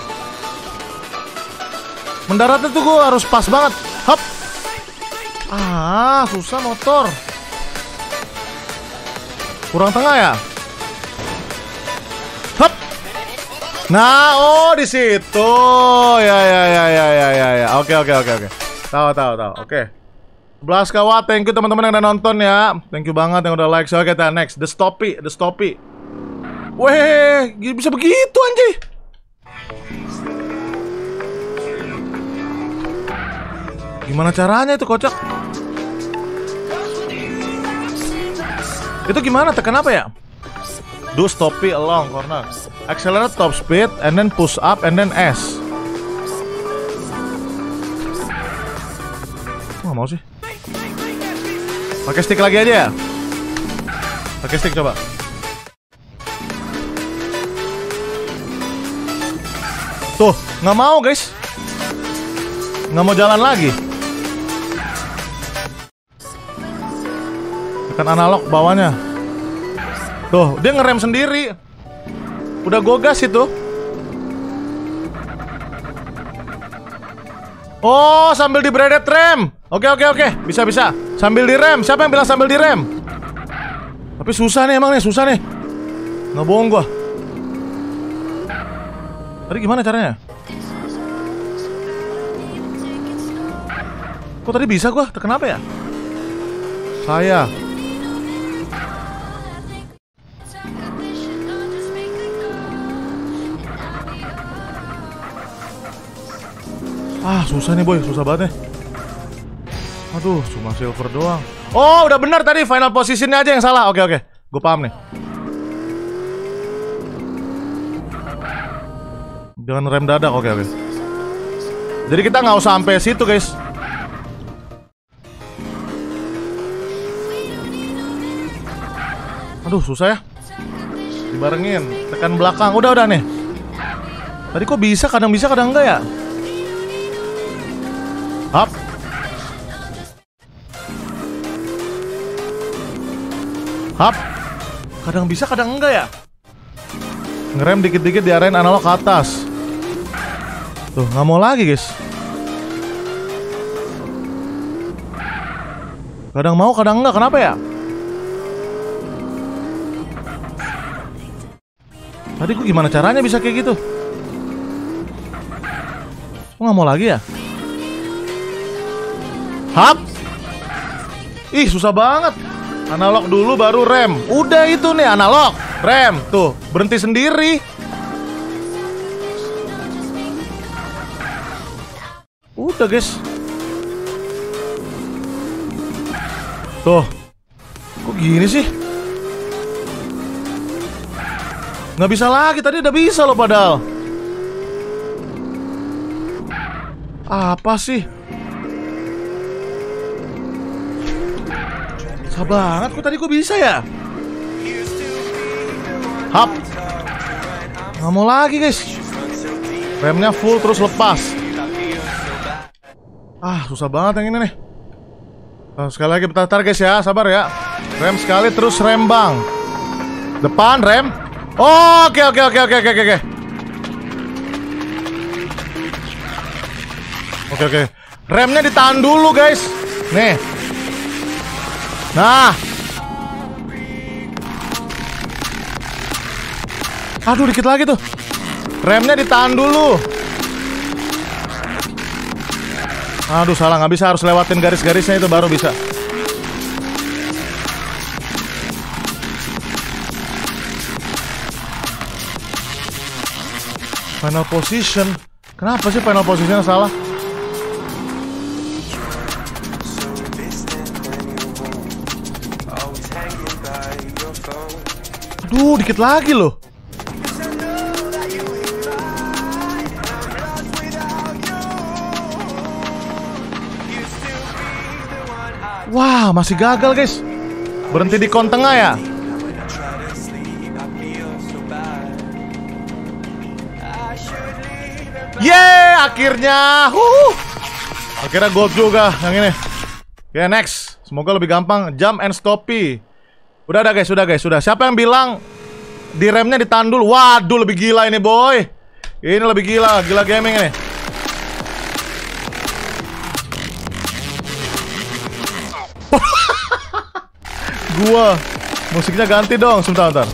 Mendaratnya tuh gue harus pas banget. Hap. Ah, susah motor. Kurang tengah ya? Hap. Nah, oh di situ. Ya. Oke. Tahu. Oke. 11 kawan, thank you teman-teman yang udah nonton ya. Thank you banget yang udah like. So kita next, The Stoppy. Weh, bisa begitu anjir. Gimana caranya itu kocak? Itu gimana? Tekan apa ya? Do Stoppy along corner. Accelerate top speed and then push up and then S. Nggak mau sih. Pakai stick lagi aja ya. Pakai stick coba. Tuh, nggak mau guys. Nggak mau jalan lagi. Tekan analog bawahnya. Tuh, dia ngerem sendiri. Udah gue gas itu. Oh, sambil di-braided rem. Oke. Bisa. Sambil direm. Siapa yang bilang sambil direm? Tapi susah nih emang nih, susah nih. Nggak bohong gua. Tadi gimana caranya? Kok tadi bisa gua? Kenapa ya? Saya. Ah, susah nih boy, susah banget nih. Aduh, cuma silver doang. Oh, udah benar tadi, final positionnya aja yang salah. Oke. Gue paham nih. Jangan rem dadak, oke. Jadi kita nggak usah sampai situ, guys. Aduh, susah ya. Dibarengin, tekan belakang. Udah nih. Tadi kok bisa, kadang enggak ya? Hap. Hap. Kadang bisa, kadang enggak ya? Ngerem dikit-dikit diarahin analog ke atas. Tuh, nggak mau lagi guys. Kadang mau, kadang enggak. Kenapa ya? Tadi gue gimana caranya bisa kayak gitu? Kok nggak mau lagi ya? Hap. Ih, susah banget. Analog dulu baru rem. Udah itu nih analog, rem. Tuh, berhenti sendiri. Udah guys. Tuh. Kok gini sih? Nggak bisa lagi, tadi udah bisa loh padahal. Apa sih? Susah banget, kok tadi kok bisa ya? Hap. Nggak mau lagi guys. Remnya full terus lepas. Ah, susah banget yang ini nih. Sekali lagi bentar guys ya, sabar ya. Rem sekali terus rem bang. Depan rem. Oke. Oke. Remnya ditahan dulu guys. Nih. Nah. Aduh, dikit lagi tuh. Remnya ditahan dulu. Aduh, salah, nggak bisa, harus lewatin garis-garisnya itu baru bisa. Final position. Kenapa sih final position salah? Aduh, dikit lagi loh. Wah, masih gagal guys. Berhenti di kon tengah ya. Yeay, akhirnya. Akhirnya gold juga yang ini. Oke, next. Semoga lebih gampang. Jump and stoppy. Udah guys, sudah. Siapa yang bilang di remnya ditandul? Waduh, lebih gila ini boy. Ini lebih gila gaming ini. Gua musiknya ganti dong, sebentar.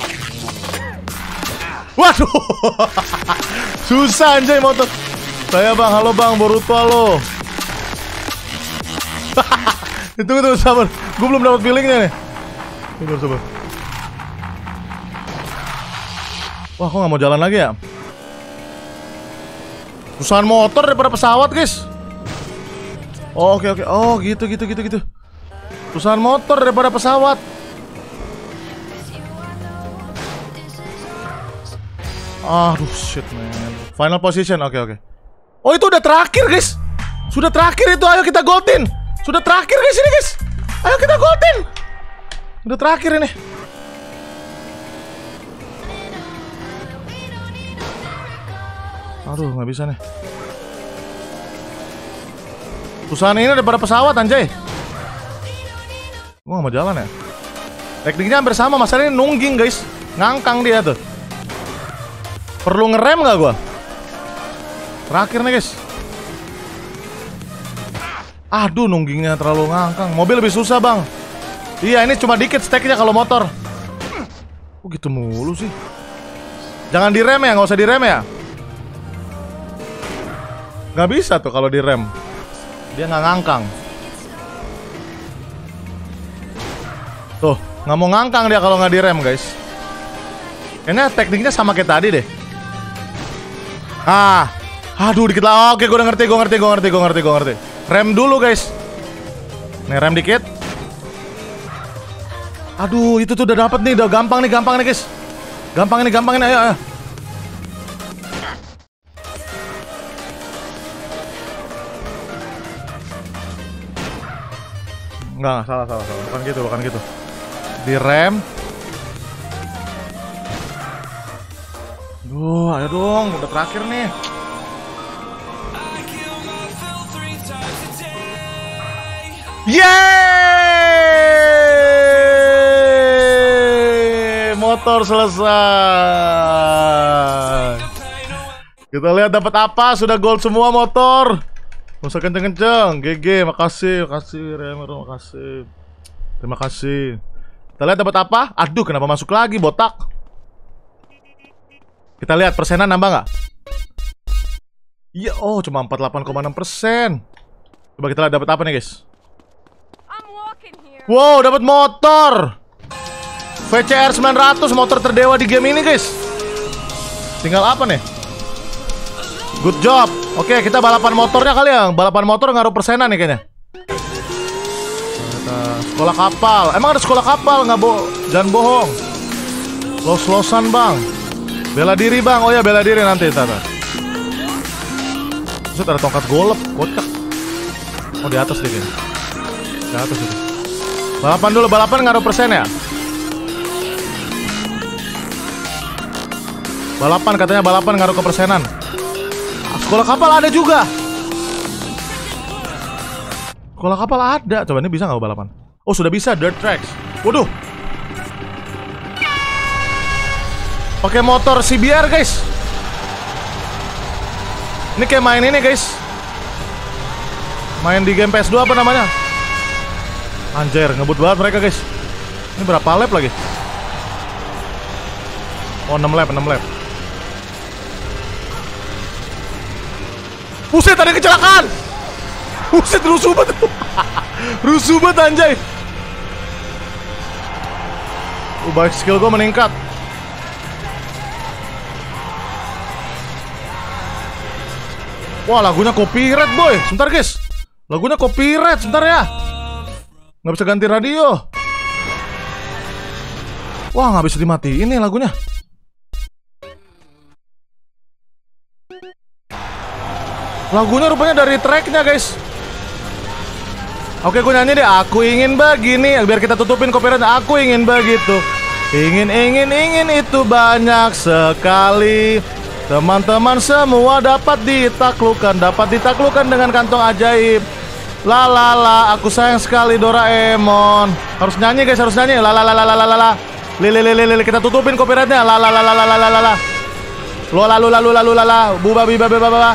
Waduh. Susah anjay motor. Saya bang, halo bang, Boruto lo. Tunggu, sabar. Gue belum dapat feelingnya nih. Sabar. Wah, kok nggak mau jalan lagi ya? Susahan motor daripada pesawat guys. Oh, oke. Oh, gitu. Susahan motor daripada pesawat. Aduh, shit man. Final position, oke. Oh, itu udah terakhir guys. Sudah terakhir itu, ayo kita goltin. Sudah terakhir guys ini guys. Ayo kita goltin. Udah terakhir ini. Aduh, nggak bisa nih. Susahan ini daripada pesawat anjay. Gua nggak mau jalan ya. Tekniknya hampir sama, masalahnya nungging guys. Ngangkang dia tuh. Perlu ngerem nggak gua? Terakhir nih guys. Aduh, nunggingnya terlalu ngangkang. Mobil lebih susah bang. Iya, ini cuma dikit steknya kalau motor. Kok gitu mulu sih? Jangan direm ya, nggak usah direm ya. Nggak bisa tuh kalau direm. Dia nggak ngangkang. Tuh, nggak mau ngangkang dia kalau nggak direm guys. Kayaknya tekniknya sama kayak tadi deh. Aduh, dikit lah. Oke, gue udah ngerti. Rem dulu guys. Nih, rem dikit. Aduh, itu tuh udah dapet nih. Udah gampang nih guys. Gampang ini. Ayo. Enggak, salah. Bukan gitu. Di rem. Duh, ayo dong, udah terakhir nih. Yeay! Motor selesai. Kita lihat dapat apa. Sudah gold semua motor. Gak usah kenceng-kenceng. GG, makasih Remer, makasih. Terima kasih. Kita lihat dapat apa? Aduh, kenapa masuk lagi botak? Kita lihat persenan nambah nggak? Iya, oh cuma 48,6%. Coba kita lihat dapat apa nih guys? Wow, dapat motor. VCR 900, motor terdewa di game ini guys. Tinggal apa nih? Good job. Oke, kita balapan motornya kali ya. Balapan motor ngaruh persenan nih kayaknya. Sekolah kapal. Emang ada sekolah kapal? Jangan bohong. Los-losan bang. Bela diri bang. Oh ya, bela diri nanti ntar. Terus ada tongkat golep. Kocak. Oh, di atas deh kayaknya. Di atas itu. Balapan dulu. Balapan ngaruh persen ya? Balapan katanya, balapan ngaruh ke persenan. Sekolah kapal ada juga. Sekolah kapal ada. Coba ini bisa nggak balapan? Oh, sudah bisa. Dirt tracks. Waduh. Pakai motor CBR guys. Ini kayak main ini guys. Main di game PS2 apa namanya? Anjir, ngebut banget mereka guys. Ini berapa lap lagi? Oh, 6 lap. Buset, ada kecelakaan. Buset, rusuh banget. Rusuh banget anjay. Baik, skill gue meningkat. Wah, lagunya copyright boy. Sebentar guys, lagunya copyright, sebentar ya. Nggak bisa ganti radio. Wah, nggak bisa dimatiin nih lagunya. Lagunya rupanya dari tracknya guys. Oke, gue nyanyi deh. Aku ingin begini. Biar kita tutupin copyright. Aku ingin begitu. Ingin itu banyak sekali. Teman-teman semua dapat ditaklukkan dengan kantong ajaib. La la la, aku sayang sekali Doraemon. Harus nyanyi guys, harus nyanyi. La la la la la la la. Lili, kita tutupin copyrightnya. La la la la la la la la. Lo lalu la la. Buba biba biba baba.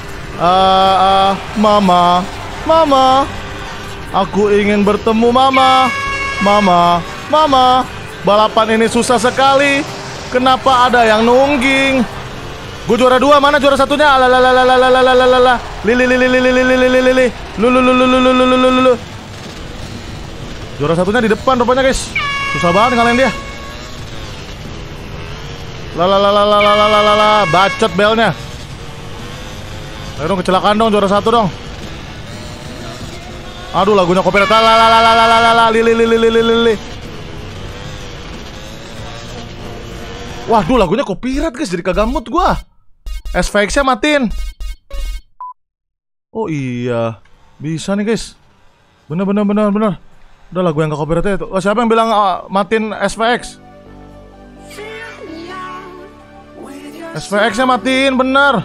Mama. Aku ingin bertemu Mama. Balapan ini susah sekali. Kenapa ada yang nungging? Gue juara 2, mana juara satunya? Lili. Lu. Juara satunya di depan rupanya guys. Susah banget ngalahin dia. Bacot belnya. Ayo dong, kecelakaan dong, juara 1 dong. Aduh, lagunya copyright. Lili. Waduh, lagunya copyright guys, jadi kagak mood gua. SVX-nya matiin. Oh iya, bisa nih guys. Bener. Udah, lagu yang ke copyright itu. Oh, siapa yang bilang matiin SVX? SVX-nya matiin, bener.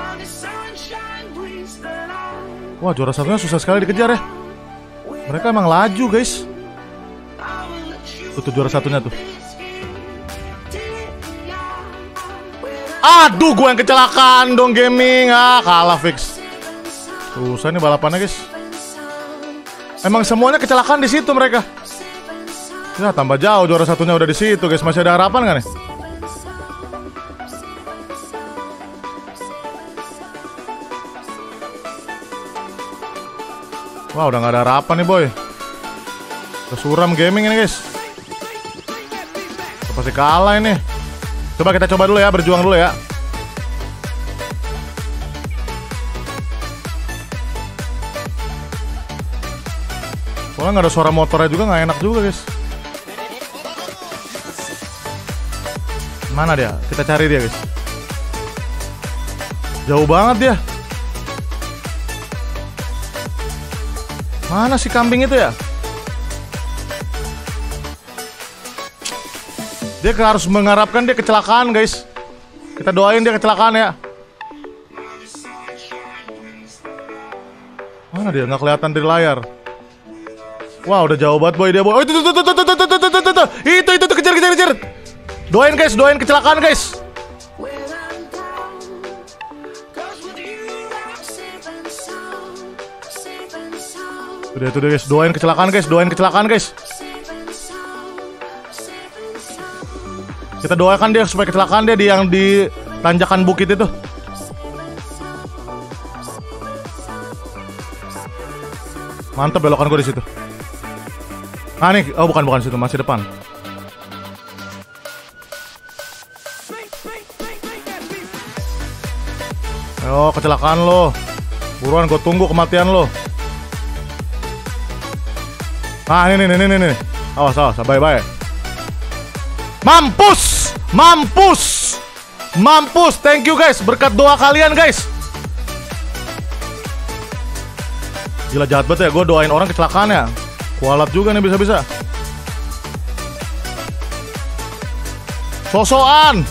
Wah, juara satunya susah sekali dikejar ya. Mereka emang laju guys. Tuh juara satunya tuh. Aduh, gue yang kecelakaan dong gaming. Kalah fix. Susah nih balapannya guys. Emang semuanya kecelakaan di situ mereka. Ya, tambah jauh juara satunya udah di situ guys. Masih ada harapan gak nih? Wah, udah gak ada harapan nih boy. Kesuram gaming ini guys. Kita pasti kalah ini. Coba kita coba dulu ya, berjuang dulu ya. Soalnya nggak ada suara motornya juga, nggak enak juga guys. Mana dia? Kita cari dia guys. Jauh banget dia. Mana si kambing itu ya? Dia harus mengharapkan dia kecelakaan guys. Kita doain dia kecelakaan ya. Mana dia? Nggak kelihatan dari layar. Wah, udah jauh banget boy dia boy. Oh, itu kejar. Doain guys, doain kecelakaan guys. Udah guys, doain kecelakaan guys. Kita doakan dia supaya kecelakaan dia yang di tanjakan bukit itu. Mantap belokan gue di situ. Ah nih, oh bukan situ, masih depan. Ayo kecelakaan lo. Buruan gue tunggu kematian lo. Ah ini. Awas, bye. Mampus. Thank you guys, berkat doa kalian guys. Gila jahat banget ya, gue doain orang kecelakaan ya. Kualat juga nih bisa-bisa. Sosokan.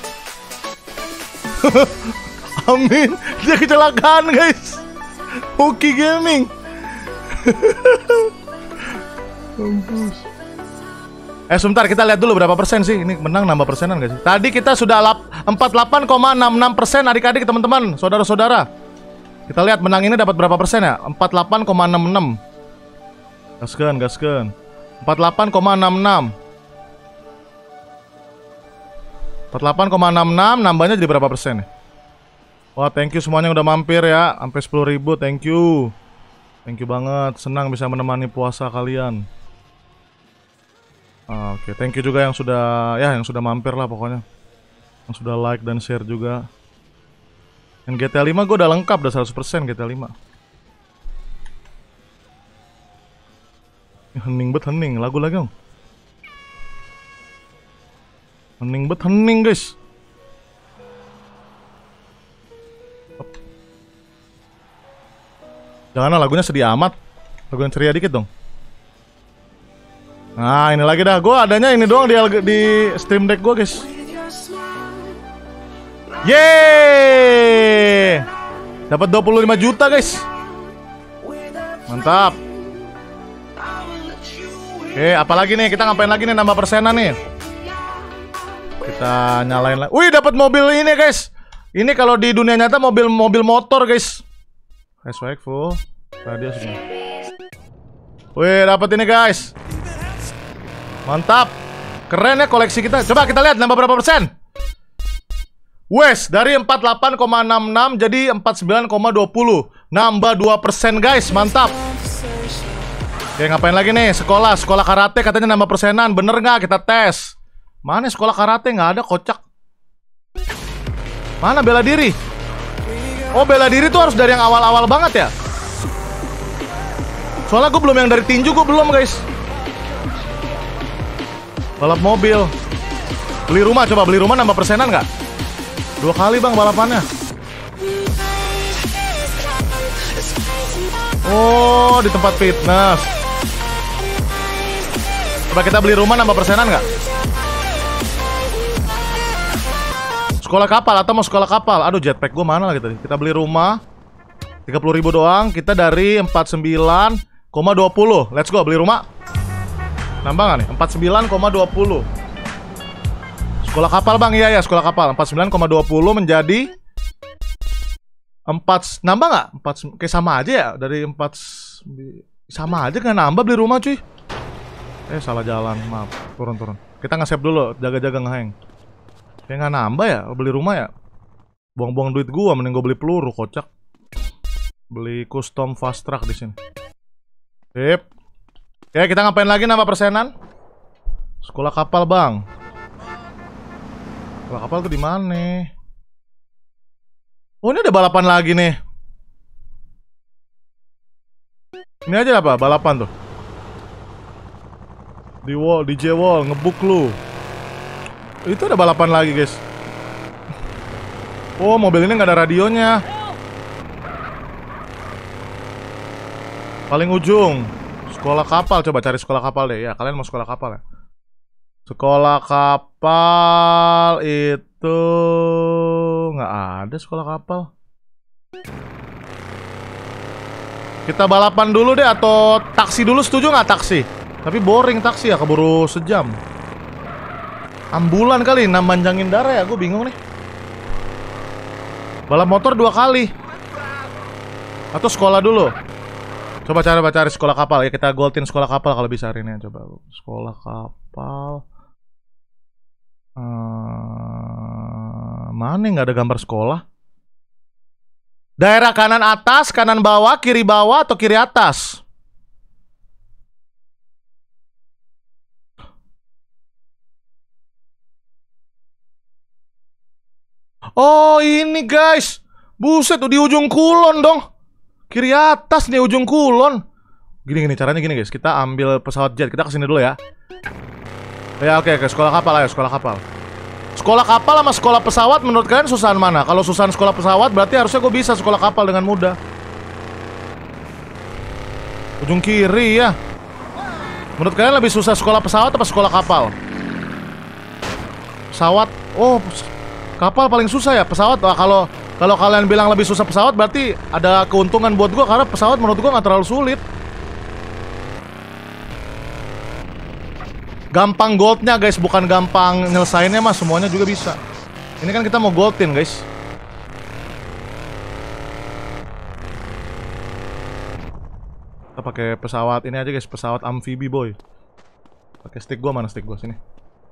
Amin, dia kecelakaan guys. Hoki Gaming. Mampus. Sebentar kita lihat dulu berapa persen sih. Ini menang nambah persenan gak sih? Tadi kita sudah 48,66% adik-adik teman-teman, saudara-saudara. Kita lihat menang ini dapat berapa persen ya? 48,66. Gaskeun. 48,66. 48,66 nambahnya jadi berapa persen ya? Wah, thank you semuanya yang udah mampir ya. Sampai 10.000, thank you. Thank you banget, senang bisa menemani puasa kalian. Oke, thank you juga yang sudah mampir lah pokoknya. Yang sudah like dan share juga. Yang GTA 5 gue udah lengkap, udah 100% GTA 5. Hening bet hening, lagu lagi dong. Hening bet hening guys. Janganlah lagunya sedih amat. Lagu yang ceria dikit dong. Nah ini lagi dah. Gue adanya ini doang di Steam Deck gue guys. Yeay, dapat 25 juta guys. Mantap. Oke, apalagi nih? Kita ngapain lagi nih, nambah persenan nih? Kita nyalain lagi. Wih, dapat mobil ini guys. Ini kalau di dunia nyata mobil motor guys. Swag full. Radius ini. Wih, dapat ini guys. Mantap. Keren ya koleksi kita. Coba kita lihat nambah berapa persen. Wes, dari 48,66 jadi 49,20. Nambah 2% guys, mantap. Oke, ngapain lagi nih? Sekolah karate katanya nambah persenan. Bener nggak? Kita tes. Mana sekolah karate? Nggak ada, kocak. Mana bela diri? Oh, bela diri tuh harus dari yang awal-awal banget ya? Soalnya gue belum yang dari tinju, gue belum guys. Balap mobil. Beli rumah, coba beli rumah nambah persenan nggak? 2 kali bang balapannya. Oh, di tempat fitness. Coba kita beli rumah nambah persenan nggak? Sekolah kapal atau mau sekolah kapal? Aduh, jetpack gue mana lagi tadi? Kita beli rumah 30.000 doang. Kita dari 49,20. Let's go, beli rumah. Nambah nggak nih? 49,20. Sekolah kapal bang, iya ya sekolah kapal. 49,20 menjadi 4. Nambah nggak? 4, kayak sama aja ya. Dari 4 sama aja kan nambah beli rumah cuy. Salah jalan, maaf. Turun. Kita nge-save dulu, jaga-jaga ngehang. Kayak nggak nambah ya, beli rumah ya. Buang-buang duit gua, mending gua beli peluru, kocak. Beli custom fast track di sini. Sip. Oke, kita ngapain lagi nambah persenan? Sekolah kapal bang. Sekolah kapal tuh di mana? Oh, ini ada balapan lagi nih. Ini aja apa? Balapan tuh. Di wall, DJ wall, ngebuk lu. Itu ada balapan lagi guys. Oh, mobil ini nggak ada radionya. Paling ujung. Sekolah kapal, coba cari sekolah kapal deh. Ya, kalian mau sekolah kapal ya? Sekolah kapal itu nggak ada sekolah kapal. Kita balapan dulu deh atau taksi dulu, setuju nggak taksi? Tapi boring taksi ya, keburu sejam. Ambulan kali, manjangin darah ya, gue bingung nih. Balap motor 2 kali. Atau sekolah dulu. Coba cari sekolah kapal ya, kita goldin sekolah kapal kalau bisa hari ini. Coba sekolah kapal. Mana nggak ada gambar sekolah? Daerah kanan atas, kanan bawah, kiri bawah, atau kiri atas? Oh ini guys, buset tuh di ujung kulon dong. Kiri atas nih ujung kulon. Gini caranya gini guys, kita ambil pesawat jet, kita kesini dulu ya. Ya oke, sekolah kapal ayo, sekolah kapal. Sekolah kapal sama sekolah pesawat menurut kalian susahan mana? Kalau susahan sekolah pesawat berarti harusnya gue bisa sekolah kapal dengan mudah. Ujung kiri ya. Menurut kalian lebih susah sekolah pesawat atau sekolah kapal? Pesawat, oh kapal paling susah ya, pesawat. Kalau kalian bilang lebih susah pesawat berarti ada keuntungan buat gue karena pesawat menurut gue nggak terlalu sulit. Gampang goldnya guys, bukan gampang nyelesainnya mah, semuanya juga bisa. Ini kan kita mau goldin guys. Kita pakai pesawat ini aja guys, pesawat amfibi boy. Pakai stick gua, mana stick gua, sini.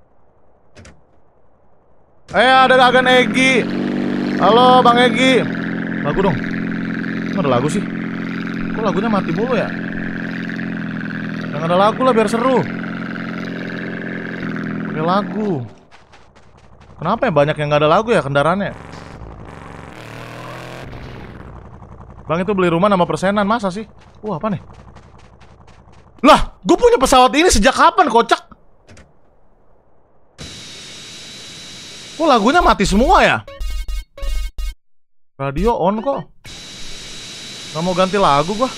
Ada Agan Egi. Halo Bang Egi. Lagu dong. Mana ada lagu sih? Kok lagunya mati mulu ya? Yang ada lagu lah biar seru. Pakai lagu. Kenapa ya banyak yang nggak ada lagu ya kendaraannya? Bang itu beli rumah nama persenan, masa sih? Wah apa nih? Lah, gue punya pesawat ini sejak kapan, kocak? Kok lagunya mati semua ya? Radio on kok. Gak mau ganti lagu gua.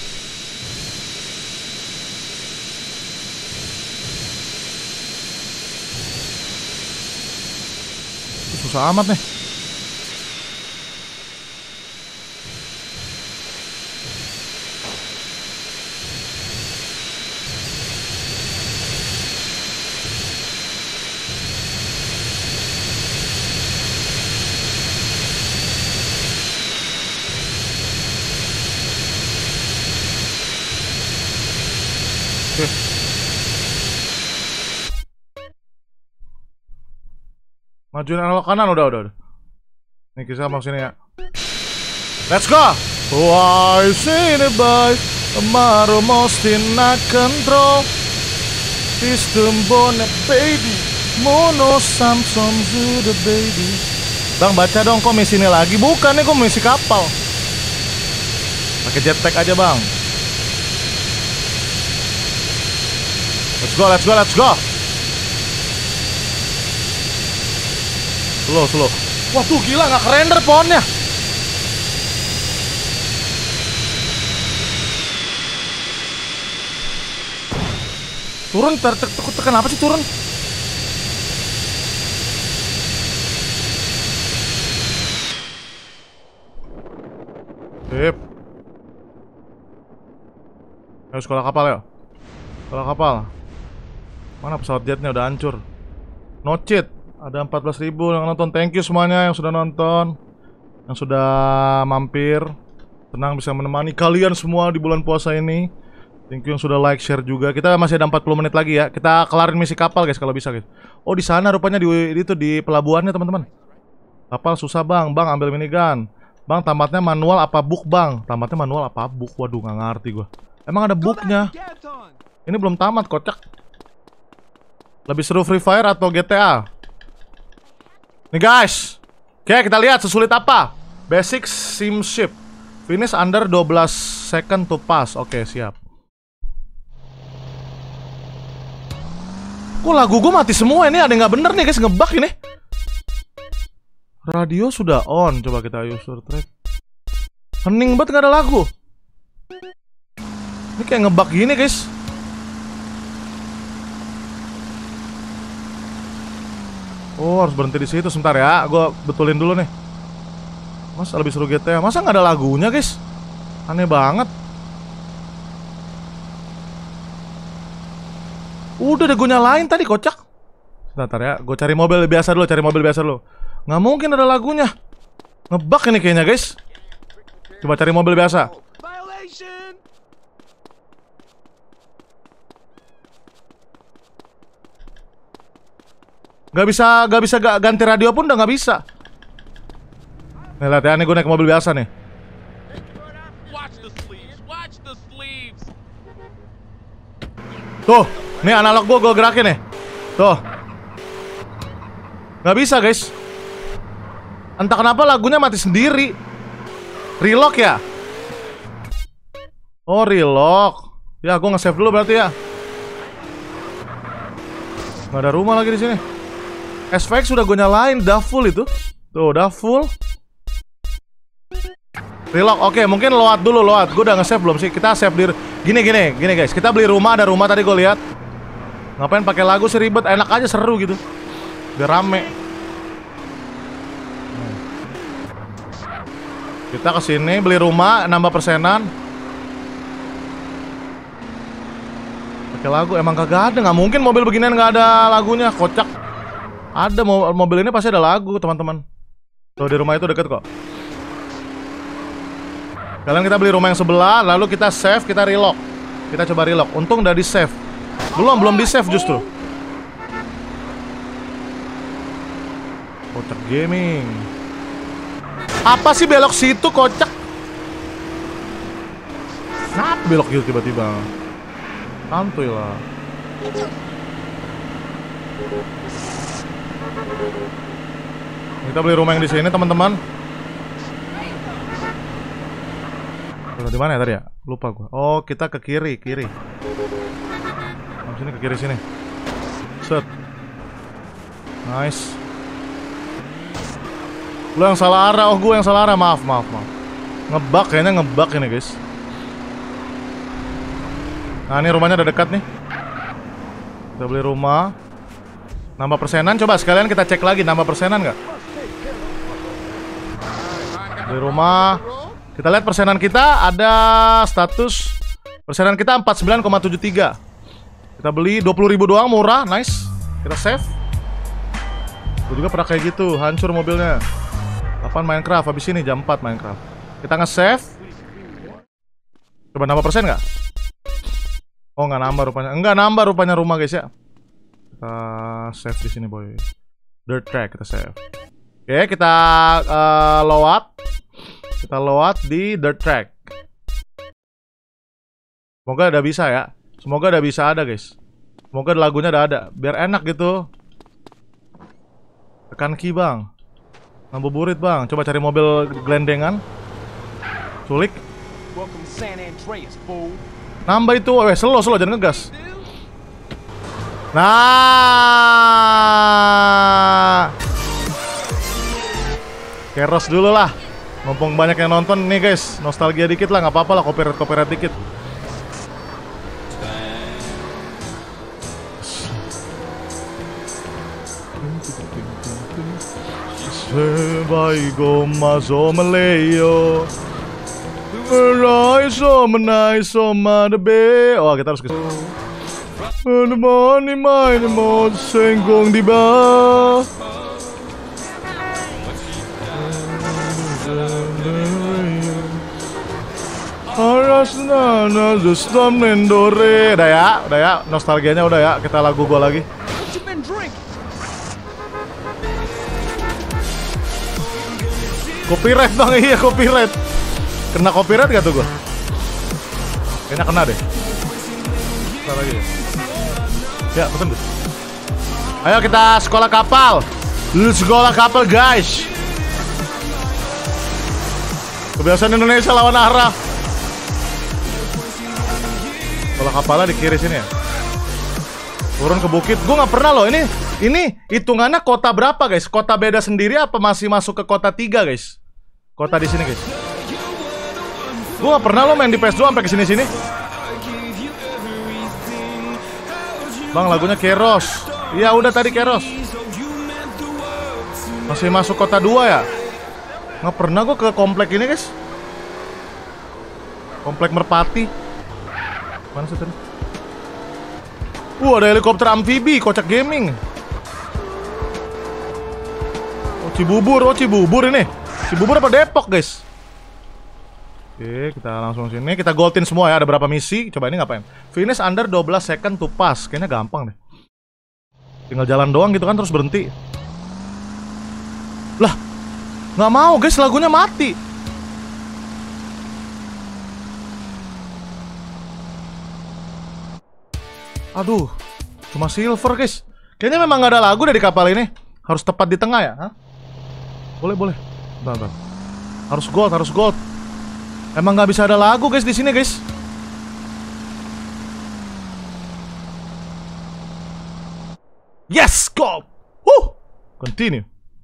Susah amat nih. Majuin analog kanan udah. Nih kita mau sini ya. Let's go. Why see the boys tomorrow most in control. System bonnet baby. Mono Samsung to the baby. Bang baca dong kok misi ini lagi. Bukan nih kok misi kapal. Pakai jetpack aja bang. Let's go. Slow. Wah tuh gila nggak kerender pohonnya. Turun tekan apa sih turun? Sip. Ayo sekolah kapal ya. Sekolah kapal. Mana pesawat jetnya udah hancur. No cheat. Ada 14.000 yang nonton. Thank you semuanya yang sudah nonton, yang sudah mampir. Senang bisa menemani kalian semua di bulan puasa ini. Thank you yang sudah like, share juga. Kita masih ada 40 menit lagi ya. Kita kelarin misi kapal guys kalau bisa guys. Oh di sana rupanya di pelabuhannya teman-teman. Kapal susah bang. Bang ambil minigun. Bang tamatnya manual apa book bang? Tamatnya manual apa book? Waduh nggak ngerti gua. Emang ada booknya? Ini belum tamat kocak. Lebih seru Free Fire atau GTA? Nih guys, oke kita lihat sesulit apa. Basic sim ship. Finish under 12 second to pass. Oke siap. Kok lagu gue mati semua ini? Ada yang gak bener nih guys, ngebug ini. Radio sudah on. Coba kita user track. Hening banget gak ada lagu. Ini kayak ngebug gini guys. Oh harus berhenti di situ sebentar ya. Gue betulin dulu nih. Masa lebih seru GTA? Masa nggak ada lagunya guys? Aneh banget. Udah deh gue nyalain tadi kocak. Sebentar ya. Gue cari mobil biasa dulu. Nggak mungkin ada lagunya. Ngebug ini kayaknya guys. Coba cari mobil biasa. Gak bisa ganti radio pun udah gak bisa. Nih lihat ya, nih gue naik mobil biasa nih. Tuh, nih analog gue gerakin nih. Tuh. Gak bisa guys. Entah kenapa lagunya mati sendiri. Relock ya? Oh relock. Ya gue nge-save dulu berarti ya. Gak ada rumah lagi di sini. SVX sudah gue nyalain, udah full itu. Tuh, udah full. Relock, oke, mungkin load dulu, load. Gue udah nge-save belum sih? Kita save di... Gini guys. Kita beli rumah, ada rumah tadi gue lihat. Ngapain pakai lagu sih ribet? Enak aja seru gitu. Biar rame. Kita kesini beli rumah, nambah persenan. Pakai lagu, emang kagak ada. Nggak mungkin mobil beginian nggak ada lagunya, kocak. Ada mobil ini pasti ada lagu teman-teman. Tuh di rumah itu deket kok. Kalian kita beli rumah yang sebelah, lalu kita save, kita relock. Kita coba relock. Untung udah di save. Belum di save justru. Kocak gaming. Apa sih belok situ kocak? Kenapa belok gitu tiba-tiba? Santuy lah. Kita beli rumah yang di sini, teman-teman. Di mana ya tadi ya? Lupa gua. Oh, kita ke kiri. Sini ke kiri sini. Set. Nice. Lu yang salah arah. Oh, gua yang salah arah. Maaf. Ngebug, kayaknya ngebug ini, guys. Nah, ini rumahnya udah dekat nih. Kita beli rumah. Nambah persenan, coba sekalian kita cek lagi nambah persenan nggak? Beli rumah. Kita lihat persenan kita, ada status persenan kita 49,73. Kita beli 20.000 doang, murah, nice. Kita save. Gue juga pernah kayak gitu, hancur mobilnya. Apaan Minecraft, habis ini jam 4 Minecraft. Kita nge-save. Coba nambah persen nggak? Oh, nggak nambah rupanya. Nggak nambah rupanya rumah, guys ya. Kita save di sini, boy. Dirt track kita save. Oke, kita load. Kita load di dirt track. Semoga udah bisa ya. Semoga udah bisa ada, guys. Semoga lagunya udah ada. Biar enak gitu. Tekan key, bang. Ngabuburit, bang. Coba cari mobil gelendengan. Culik. Nambah itu. Slow, jangan ngegas. Nah. Keros dulu lah. Mumpung banyak yang nonton nih, guys. Nostalgia dikit lah, nggak apa-apa lah, copyright dikit. Sebaik goma someleo. Merai somenai somadebe. Oh, kita harus ke Menemani main mau senggong di bawah. Arasna justam nendore. Udah ya, nostalgianya udah ya. Kita lagu gua lagi. Copyright bang, iya copyright. Kena copyright gak tuh gua? Kayaknya kena deh. Bentar lagi ya, pesen tuh. Ayo kita sekolah kapal. Sekolah kapal, guys. Kebiasaan Indonesia lawan arah. Sekolah kapalnya di kiri sini ya. Turun ke bukit. Gue nggak pernah loh. Ini hitungannya kota berapa, guys? Kota beda sendiri apa masih masuk ke kota 3, guys? Kota di sini, guys. Gue nggak pernah loh main di PS2 sampai ke sini-sini. Bang, lagunya Keros. Iya, udah tadi Keros. Masih masuk kota 2 ya? Nggak pernah gue ke komplek ini, guys. Komplek Merpati. Mana sih tadi? Ada helikopter amfibi, kocak gaming. Oh, Cibubur ini. Cibubur apa Depok, guys? Oke, kita langsung sini. Kita goldin semua ya, ada berapa misi. Coba ini ngapain? Finish under 12 second to pass. Kayaknya gampang deh. Tinggal jalan doang gitu kan, terus berhenti. Lah, nggak mau, guys, lagunya mati. Aduh, cuma silver, guys. Kayaknya memang nggak ada lagu dari kapal ini. Harus tepat di tengah ya? Hah? Boleh. Bentar. Harus gold. Emang nggak bisa ada lagu, guys, di sini, guys. Yes, gold. Continue.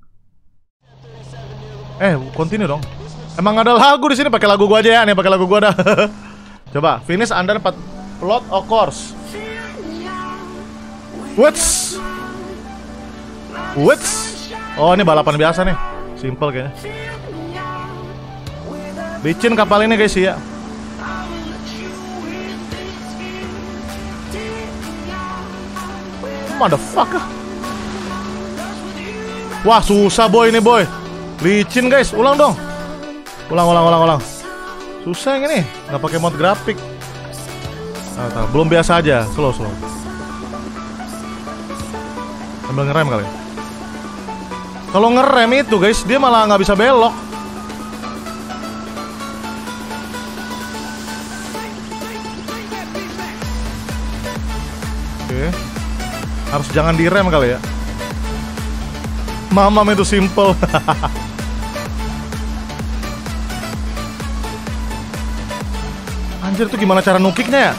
Continue dong. Emang nggak ada lagu di sini, pakai lagu gua aja ya. Nih, pakai lagu gua dah. Coba, finish under 4 plot of course. What's? Oh, ini balapan biasa nih. Simple kayaknya. Licin kapal ini, guys ya. Motherfucker. Wah, susah boy ini, boy. Licin, guys. Ulang dong. Ulang. Susah yang ini. Nggak pakai mod grafik. Belum biasa aja. Slow. Sambil ngerem kali. Kalau ngerem itu, guys, dia malah nggak bisa belok. Oke. Harus jangan direm kali ya. Mamam itu simple. Anjir, tuh gimana cara nukiknya ya?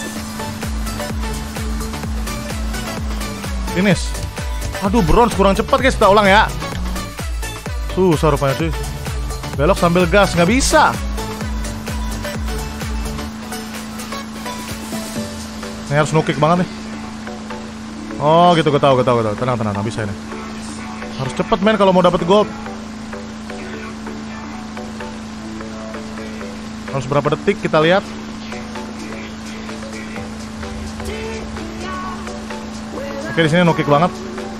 Finish. Aduh, bronze kurang cepat guys, kita ulang ya. Susah rupanya cuy. Belok sambil gas, nggak bisa. Ini harus nukik banget nih. Oh gitu, gue tahu. Tenang, nggak bisa ini. Harus cepet men kalau mau dapet gold. Harus berapa detik kita lihat. Oke, di sini nukik banget.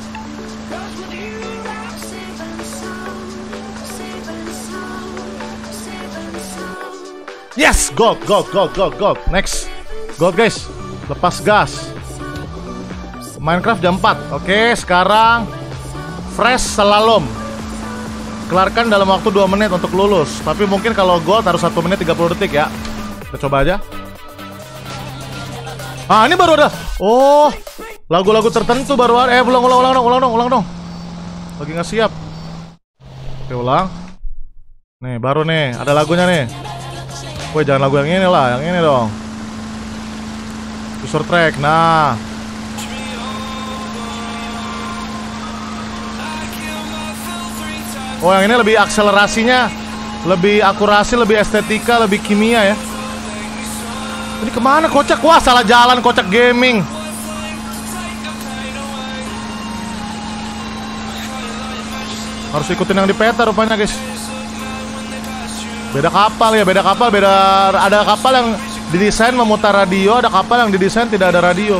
Yes, gold. Next, gold guys. Lepas gas. Minecraft jam 4. Oke, sekarang fresh slalom. Kelarkan dalam waktu 2 menit untuk lulus. Tapi mungkin kalau gold harus 1 menit 30 detik ya. Kita coba aja. Ah, ini baru ada. Oh, lagu-lagu tertentu baru ada. Ulang dong. Lagi nggak siap. Oke, ulang. Nih, baru nih. Ada lagunya nih. Woi, jangan lagu yang ini lah. Yang ini dong. User track. Nah. Oh, yang ini lebih akselerasinya, lebih akurasi, lebih estetika, lebih kimia ya. Ini kemana kocak? Wah, salah jalan kocak gaming. Harus ikutin yang di peta rupanya guys. Beda kapal ya, ada kapal yang didesain memutar radio, ada kapal yang didesain tidak ada radio.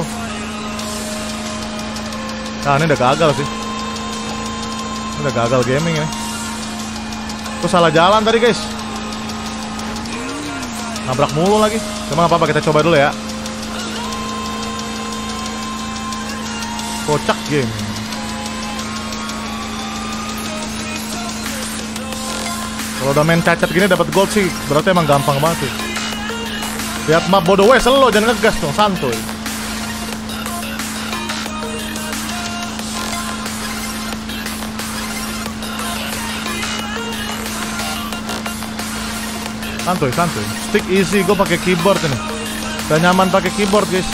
Nah, ini udah gagal sih. Ini udah gagal gaming ini. Aku salah jalan tadi guys. Nabrak mulu lagi. Cuma gak apa-apa, kita coba dulu ya. Kocak game. Kalau udah main cacat gini dapat gold sih, berarti emang gampang banget sih. Lihat map bodoh weh, selo jangan ngegas dong, santuy. Santuy. Stick easy, gue pakai keyboard ini. Udah nyaman pakai keyboard guys.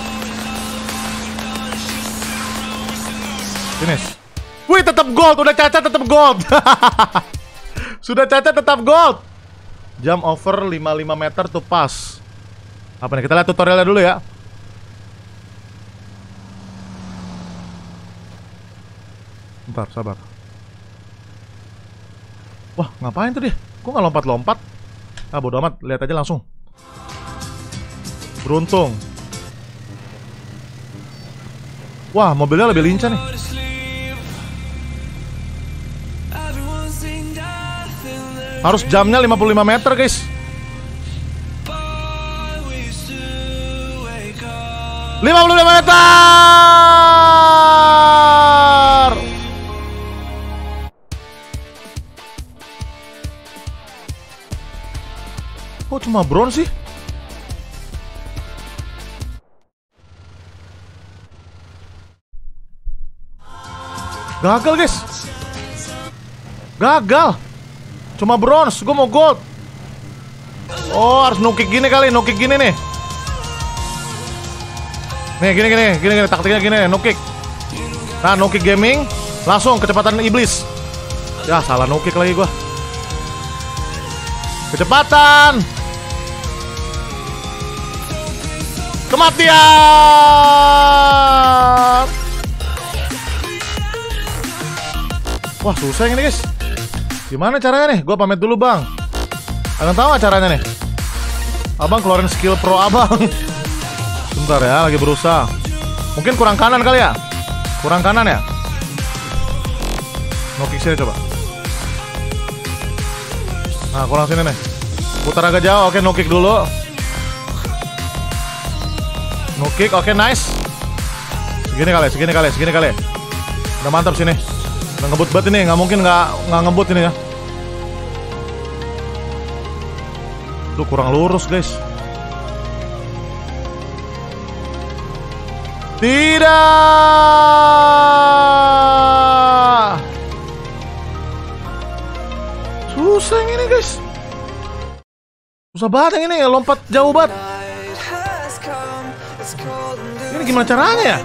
Finish. Wih, tetap gold, udah cacat tetap gold. Sudah cacat tetap gold. Jump over 55 meter to pass. Apa nih? Kita lihat tutorialnya dulu ya. Bentar, sabar. Wah, ngapain tuh dia? Kok nggak lompat-lompat? Ah, bodo amat, lihat aja langsung. Beruntung. Wah, mobilnya lebih lincah nih. Harus jamnya 55 meter guys. ...55 meter. Kok cuma bronze sih? Gagal guys. Gagal. Cuma bronze, gue mau gold. Oh, harus nukik gini kali, nukik gini nih. Nih, gini, taktiknya gini, nukik. Nah, nukik gaming, langsung kecepatan iblis. Ya, salah nukik lagi gua. Kecepatan. Kematian. Wah, susah ini guys. Gimana caranya nih? Gua pamit dulu bang. Kalian tahu gak caranya nih? Abang keluarin skill pro abang. Bentar ya, lagi berusaha. Mungkin kurang kanan kali ya? Kurang kanan ya? Nukik sini coba. Nah, kurang sini nih. Putar agak jauh, oke nukik dulu. Nukik, oke nice. Segini kali. Udah mantap sini. Udah ngebut banget ini, nggak mungkin nggak ngebut ini ya. Tuh kurang lurus guys. Tidak. Susah yang ini guys. Susah banget yang ini, lompat jauh banget. Ini gimana caranya ya?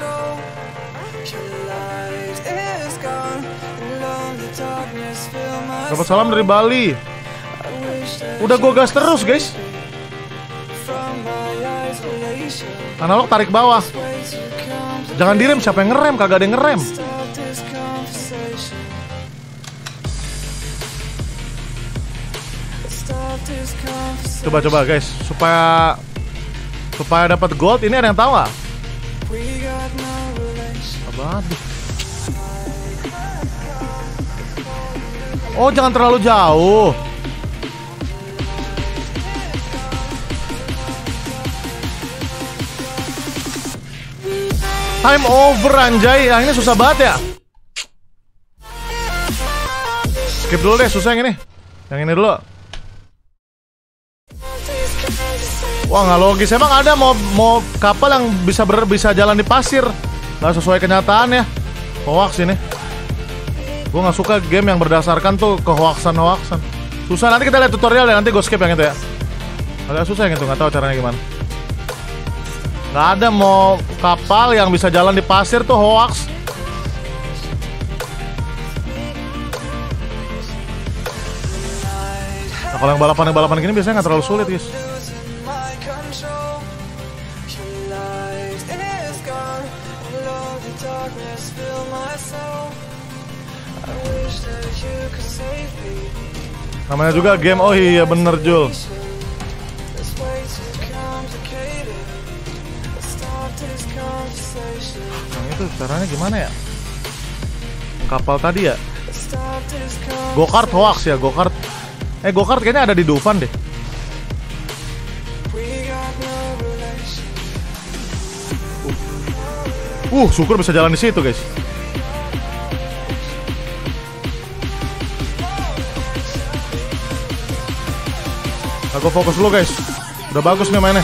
Dapat salam dari Bali. Udah gue gas terus guys. Analog tarik bawah. Jangan direm, siapa yang ngerem? Kagak ada yang ngerem. Coba guys, supaya dapat gold ini ada yang tahu nggak? Apaan? Oh, jangan terlalu jauh. Time over anjay. Yang ini susah banget ya. Skip dulu deh, susah yang ini. Yang ini dulu. Wah, nggak logis. Emang ada mau kapal yang bisa jalan di pasir? Nggak sesuai kenyataan ya. Hoax ini. Gue nggak suka game yang berdasarkan tuh kehoaksan. Susah, nanti kita lihat tutorial deh. Nanti gue skip yang itu ya. Agak susah yang itu, nggak tahu caranya gimana. Nggak ada mau kapal yang bisa jalan di pasir tuh hoax. Nah, kalau yang balapan gini biasanya nggak terlalu sulit guys. Namanya juga game, oh iya bener Jul. Yang itu caranya gimana ya? Kapal tadi ya? Go-kart hoax ya, go-kart. Go-kart kayaknya ada di Dufan deh. Syukur bisa jalan di situ guys. Aku fokus dulu guys. Udah bagus nih mainnya.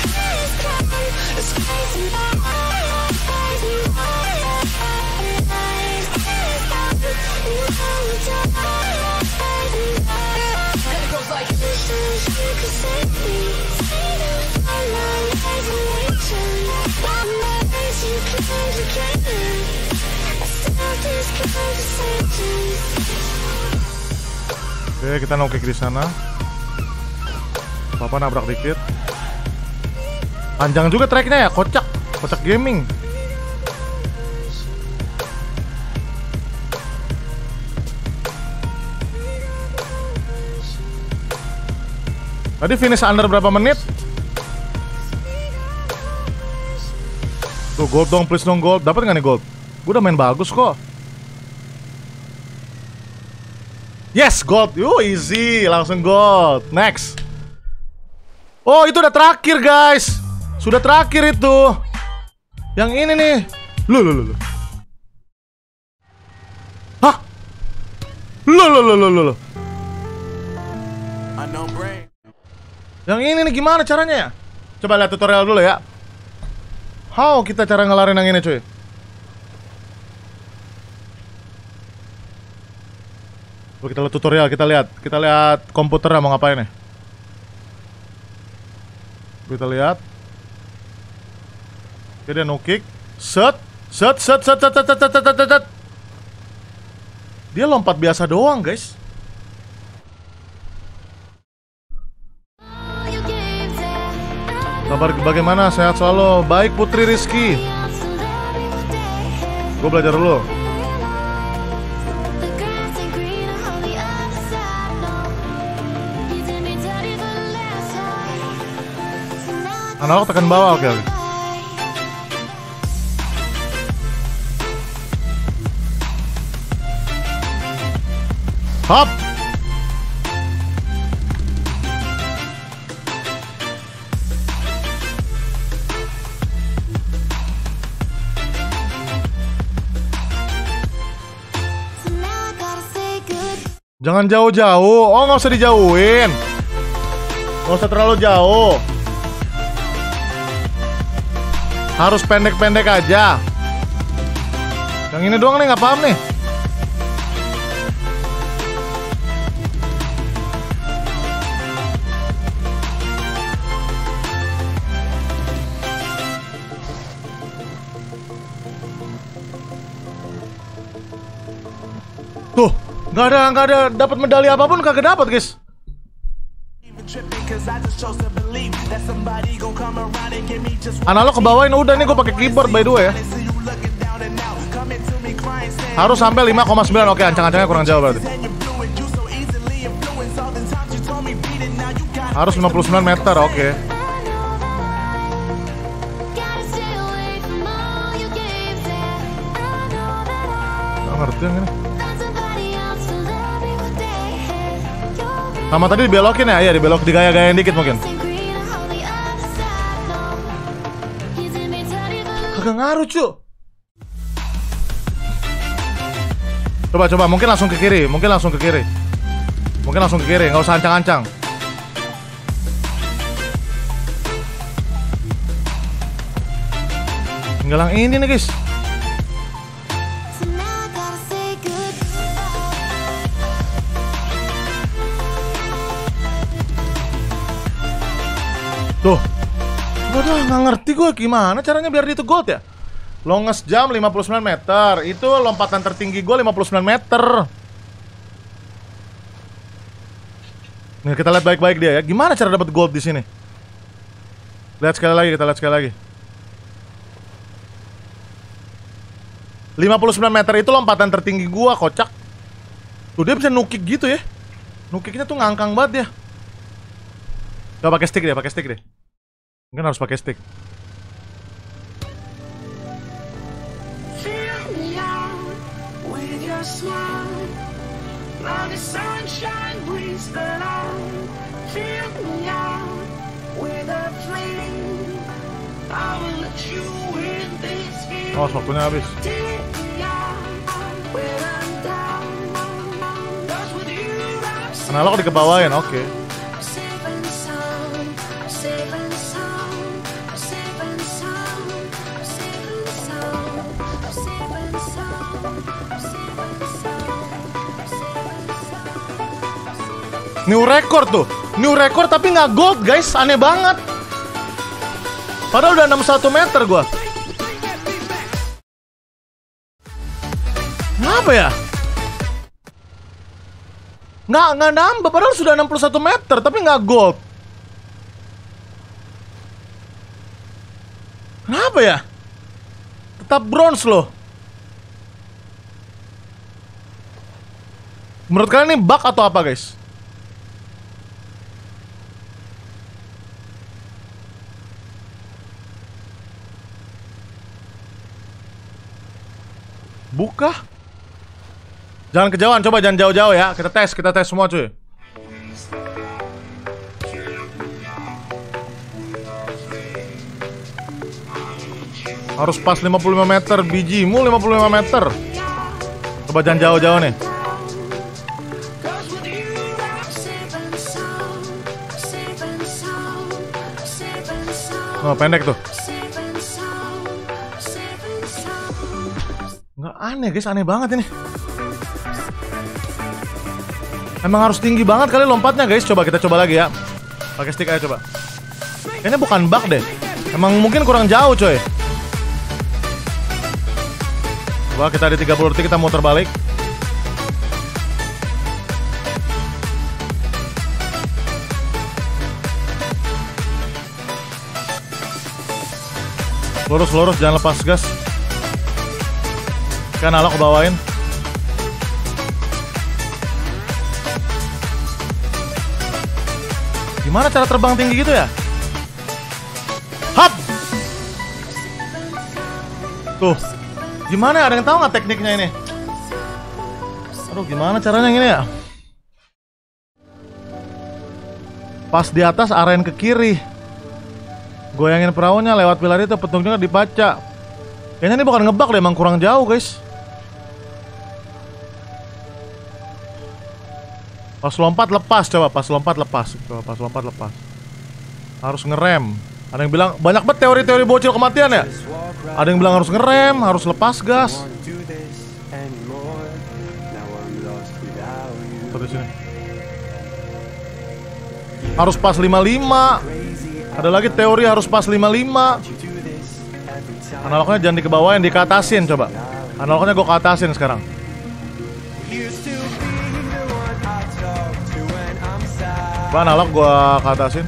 Oke, kita no kick di sana. Apa nabrak dikit. Panjang juga tracknya ya, kocak gaming. Tadi finish under berapa menit? Tuh gold dong, please dong gold. Dapat nggak nih gold? Gue udah main bagus kok. Yes, gold. Easy, langsung gold. Next. Oh, itu udah terakhir guys. Sudah terakhir itu. Yang ini nih. Loh. Hah? Loh. Yang ini nih gimana caranya ya? Coba lihat tutorial dulu ya. How kita cara ngelarin yang ini cuy? Kita lihat tutorial, kita lihat komputernya mau ngapain nih. Kita lihat. Oke, dia no kick. Set. Dia lompat biasa doang, guys. Kabar bagaimana? Sehat selalu. Baik Putri Rizky. Gue belajar dulu. Analog tekan bawah, oke. Hop. Jangan jauh-jauh. Oh, nggak usah dijauhin. Nggak usah terlalu jauh. Harus pendek-pendek aja. Yang ini doang nih, nggak paham nih. Tuh, nggak ada dapat medali apapun, kagak dapat, guys. Analog kebawain udah nih, gue pakai keyboard by the way ya. Harus sampai 5,9. Oke, ancang-ancangnya kurang jauh berarti. Harus 59 meter, oke. Nggak ngerti yang ini. Sama tadi dibelokin ya? Iya, dibelok, digaya-gayain dikit mungkin. Kagak ngaruh, cu. Coba, mungkin langsung ke kiri. Mungkin langsung ke kiri, nggak usah ancang-ancang. Tinggal yang ini nih, guys. Tuh, udah nggak ngerti gue gimana caranya biar itu gold ya. Longest jump 59 meter. Itu lompatan tertinggi gue 59 meter. Nih kita lihat baik-baik dia ya. Gimana cara dapat gold di sini? Lihat sekali lagi, kita lihat sekali lagi. 59 meter itu lompatan tertinggi gua, kocak. Tuh dia bisa nukik gitu ya. Nukiknya tuh ngangkang banget ya. Coba pakai stick deh, Mungkin harus pakai stick. Oh, waktunya habis. Analog dikebawain, oke. New record tuh, new record tapi nggak gold guys, aneh banget. Padahal udah 61 meter gua. Kenapa ya? Nggak nambah, padahal sudah 61 meter tapi nggak gold. Kenapa ya? Tetap bronze loh. Menurut kalian ini bug atau apa guys? Buka. Jangan kejauhan, coba jangan jauh-jauh ya. Kita tes semua cuy. Harus pas 55 meter bijimu, 55 meter. Coba jangan jauh-jauh nih. Oh, pendek tuh. Nggak, aneh guys, aneh banget ini. Emang harus tinggi banget kali lompatnya guys. Coba kita coba lagi ya. Pakai stick aja coba. Kayaknya bukan bug deh. Emang mungkin kurang jauh coy. Coba kita di 30 detik, kita muter balik. Lurus, jangan lepas gas. Kan analog kebawain. Gimana cara terbang tinggi gitu ya? Hap! Tuh. Gimana ya? Ada yang tahu nggak tekniknya ini? Aduh, gimana caranya ini ya? Pas di atas arahin ke kiri. Goyangin perahunya lewat pilar itu, petunjuknya dibaca. Kayaknya ini bukan ngebug deh, emang kurang jauh guys. Pas lompat lepas, coba pas lompat lepas. Coba pas lompat lepas. Harus ngerem. Ada yang bilang banyak banget teori-teori bocil kematian ya. Ada yang bilang harus ngerem, harus lepas gas. Di sini. Harus pas 55. Ada lagi teori harus pas 55. Analognya jangan dikebawain, dikatasin coba. Analognya gue katasin sekarang. Coba analog gue katasin.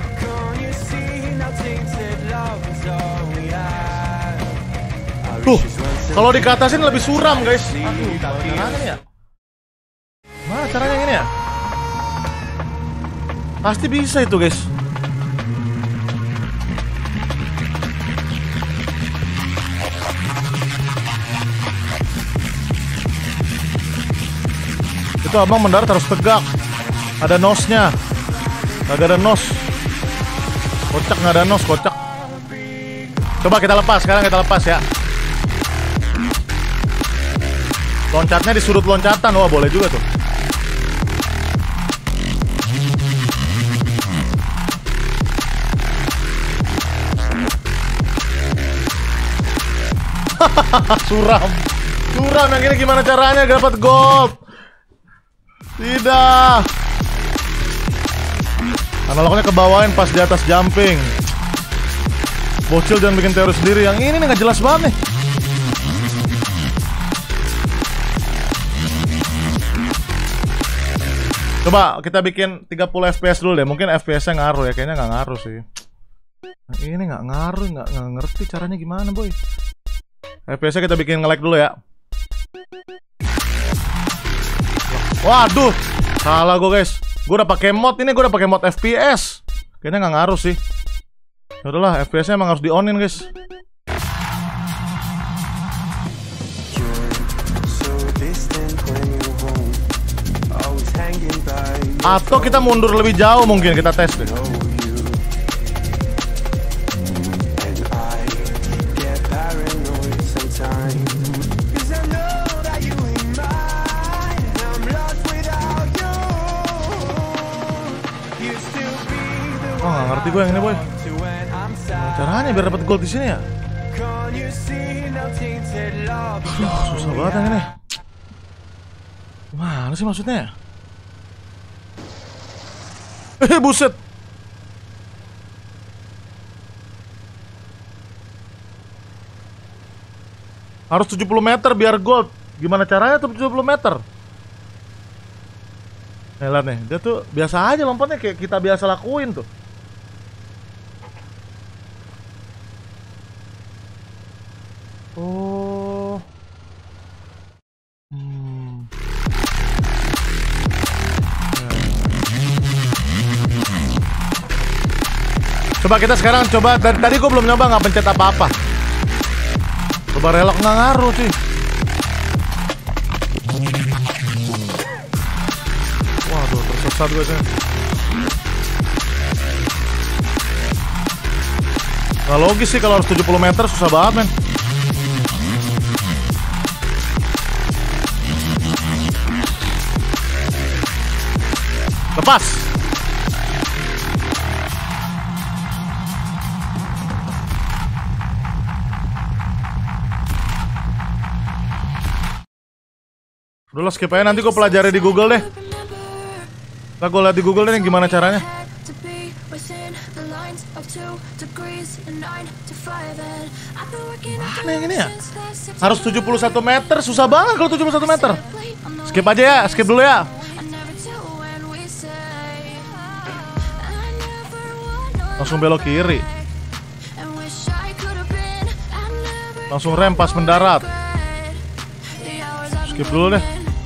Tuh, kalau dikatasin lebih suram guys. Aduh, caranya nih ya. Mana caranya ini ya? Pasti bisa itu guys. Itu abang mendarat harus tegak. Ada nosnya. Kagak ada nos. Kocak nggak ada nos, kocak. Coba kita lepas, sekarang kita lepas ya. Loncatnya di sudut loncatan, wah boleh juga tuh. Suram yang ini gimana caranya dapat gold? Tidak. Analognya kebawain pas di atas jumping. Bocil jangan bikin teori sendiri. Yang ini nih nggak jelas banget nih. Coba kita bikin 30 fps dulu deh. Mungkin fps-nya ngaruh ya. Kayaknya nggak ngaruh sih. Nah, ini nggak ngaruh, nggak ngerti caranya gimana boy. FPS-nya kita bikin nge-lag dulu ya. Waduh, salah gue guys. Gue udah pakai mod ini, gue udah pakai mod FPS. Kayaknya nggak ngaruh sih. Udahlah, FPS-nya emang harus di-on-in guys. Atau kita mundur lebih jauh mungkin, kita tes deh. Oh, nggak ngerti gue yang ini boy. Caranya biar dapat gold di sini ya. Susah banget yang ini. Gimana sih maksudnya? Buset. Harus 70 meter biar gold. Gimana caranya tuh 70 meter? Lihat nih, dia tuh biasa aja lompatnya kayak kita biasa lakuin tuh. Oh. Coba kita sekarang coba, dari tadi gue belum nyoba nggak pencet apa-apa. Coba relok nggak ngaruh sih. Waduh, tersesat gue sih. Nggak logis sih kalau harus 70 meter, susah banget men. Lepas. Udah lah, skip aja, nanti gue pelajari di Google deh. Ntar gue liat di Google deh gimana caranya. Mana yang ini ya? Harus 71 meter, susah banget kalau 71 meter. Skip aja ya, skip dulu ya. Langsung belok kiri. Langsung rem pas mendarat. Skip dulu deh.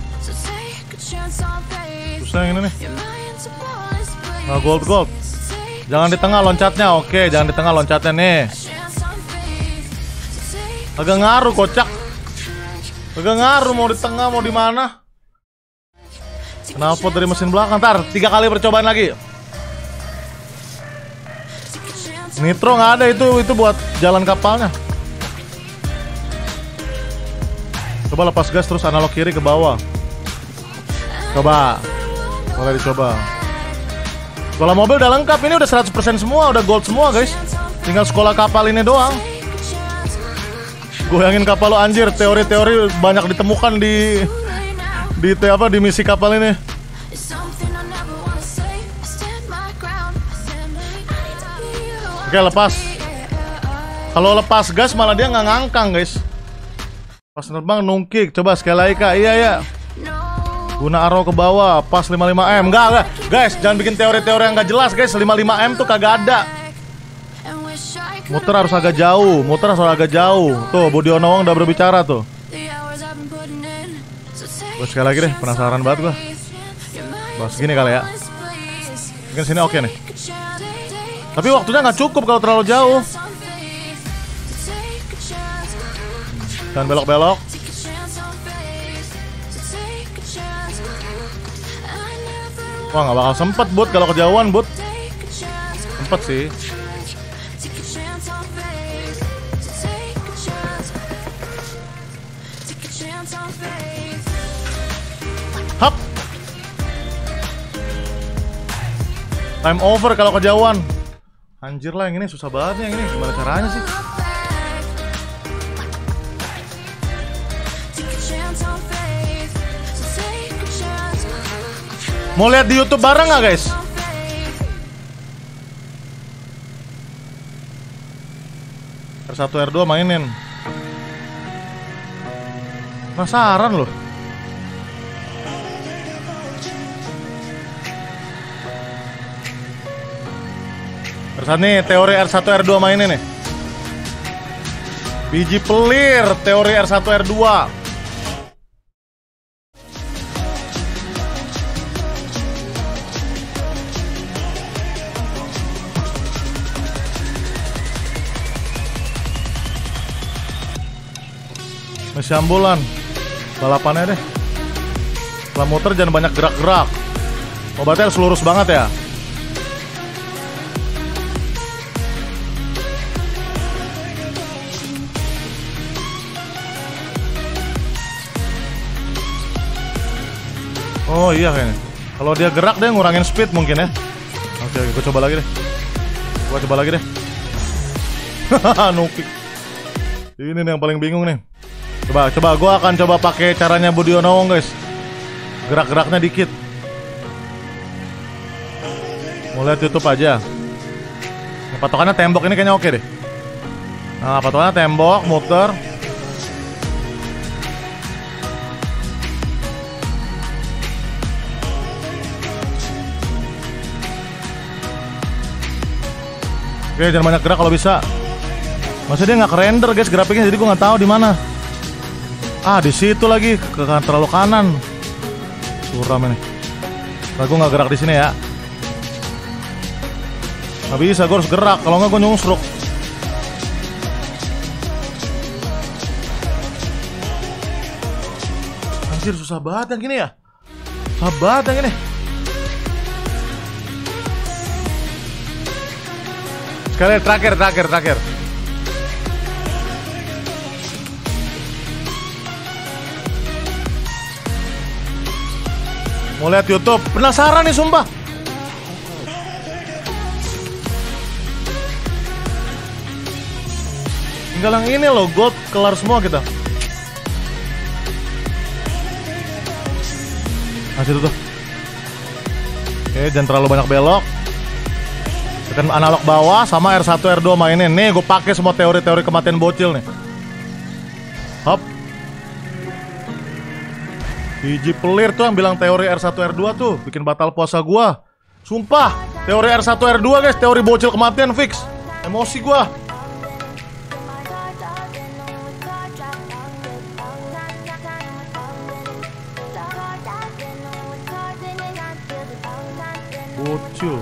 Susah yang ini nih. Nah, gold. Jangan di tengah loncatnya, oke. Jangan di tengah loncatnya nih. Agak ngaruh kocak. Agak ngaruh mau di tengah mau di mana. Knalpot dari mesin belakang. Ntar 3 kali percobaan lagi. Nitro nggak ada, itu buat jalan kapalnya. Coba lepas gas terus analog kiri ke bawah. Coba. Boleh dicoba. Kalau mobil udah lengkap, ini udah 100% semua, udah gold semua guys. Tinggal sekolah kapal ini doang. Goyangin kapal lo anjir. Teori-teori banyak ditemukan di misi kapal ini. Oke, lepas. Kalau lepas gas malah dia nggak ngangkang, guys. Pas terbang nungkik. Coba sekali lagi, Kak. Iya, iya. Guna arrow ke bawah. Pas 55M. Enggak. Guys, jangan bikin teori-teori yang nggak jelas, guys. 55M tuh kagak ada. Muter harus agak jauh. Tuh, Budiono udah berbicara tuh. Gua sekali lagi deh. Penasaran banget gua. Bahas gini kali ya. Mungkin sini oke nih. Tapi waktunya nggak cukup kalau terlalu jauh. Dan belok-belok. Wah, nggak bakal sempet, Bud, kalau kejauhan, Bud. Sempet sih. Hap. Time over kalau kejauhan. Anjir lah, yang ini susah banget yang ini. Gimana caranya sih? Mau lihat di YouTube bareng nggak, guys? R1 R2 mainin. Penasaran loh. Terus nih teori R1 R2 mainin nih. Biji pelir teori R1 R2. Masih ambulan. Balapannya deh. Setelah muter jangan banyak gerak-gerak. Obatnya harus lurus banget ya. Oh iya kayaknya. Kalau dia gerak dia ngurangin speed mungkin ya. Oke, gue coba lagi deh. Nukik. Ini nih yang paling bingung nih. Coba gue akan coba pakai caranya Budiono, guys. Gerak-geraknya dikit. Mau lihat YouTube aja. Nah, patokannya tembok ini kayaknya oke deh. Nah, patokannya tembok, muter. Oke, jangan banyak gerak kalau bisa. Maksudnya dia nggak kerender, guys, grafiknya, jadi gue nggak tahu di mana. Ah, di situ lagi, terlalu kanan. Suram ini. Nah, gue nggak gerak di sini ya. Nggak bisa, gue harus gerak. Kalau nggak gue nyungsruk. Anjir, susah banget yang gini ya. Susah banget yang gini. Sekali terakhir. Mau lihat YouTube, penasaran nih sumpah. Tinggal yang ini loh, gold kelar semua kita. Nah situ tuh. Oke, jangan terlalu banyak belok. Tekan analog bawah sama R1 R2 mainin. Nih gue pakai semua teori-teori kematian bocil nih. Hop. Biji pelir tuh yang bilang teori R1 R2 tuh bikin batal puasa gua. Sumpah, teori R1 R2 guys, teori bocil kematian fix. Emosi gua. Bocil.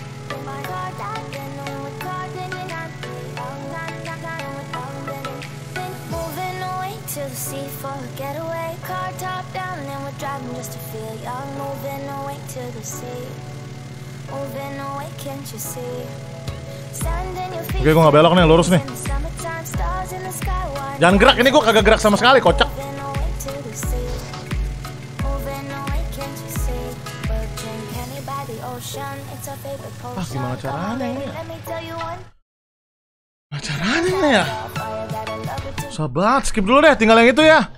Oke, gue gak belok nih, lurus nih. Jangan gerak, ini gue kagak gerak sama sekali, kocak. Ah, gimana caranya ini? Caranya nih ya. Susah banget, skip dulu deh, tinggal yang itu ya.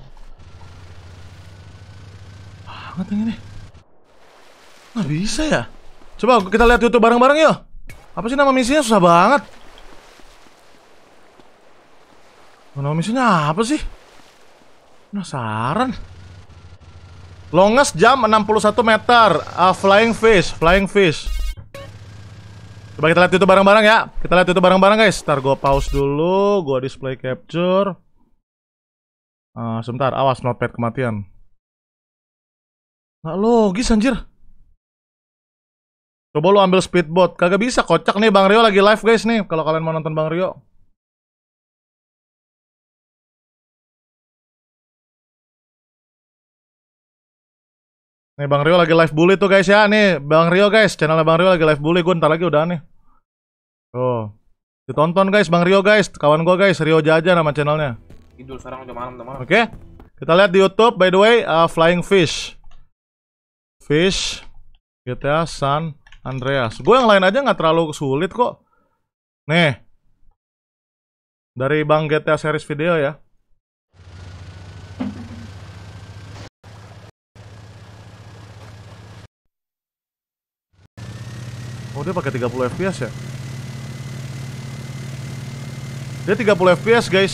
Banget yang ini. Nggak bisa ya. Coba kita lihat YouTube bareng-bareng yuk. Apa sih nama misinya? Susah banget. Nama misinya apa sih? Penasaran. Longest jump 61 meter. Flying fish. Coba kita lihat itu bareng-barang ya. Kita lihat itu bareng-barang guys. Ntar gue pause dulu. Gue display capture. Sebentar, awas notepad kematian. Nggak logis anjir. Coba lu ambil speedboat. Kagak bisa, kocak nih. Bang Rio lagi live guys nih. Kalau kalian mau nonton Bang Rio. Nih Bang Rio lagi live bully tuh guys ya. Nih Bang Rio guys, channelnya Bang Rio lagi live bully. Gue ntar lagi udah nih. Tuh, ditonton guys Bang Rio guys. Kawan gue guys, Rio Jaja nama channelnya. Tidur sekarang udah malam teman. Oke, kita lihat di YouTube by the way. Flying fish GTA San Andreas. Gue yang lain aja nggak terlalu sulit kok. Nih, dari Bang GTA series video ya. Oh dia pakai 30 fps ya. Dia 30 fps guys.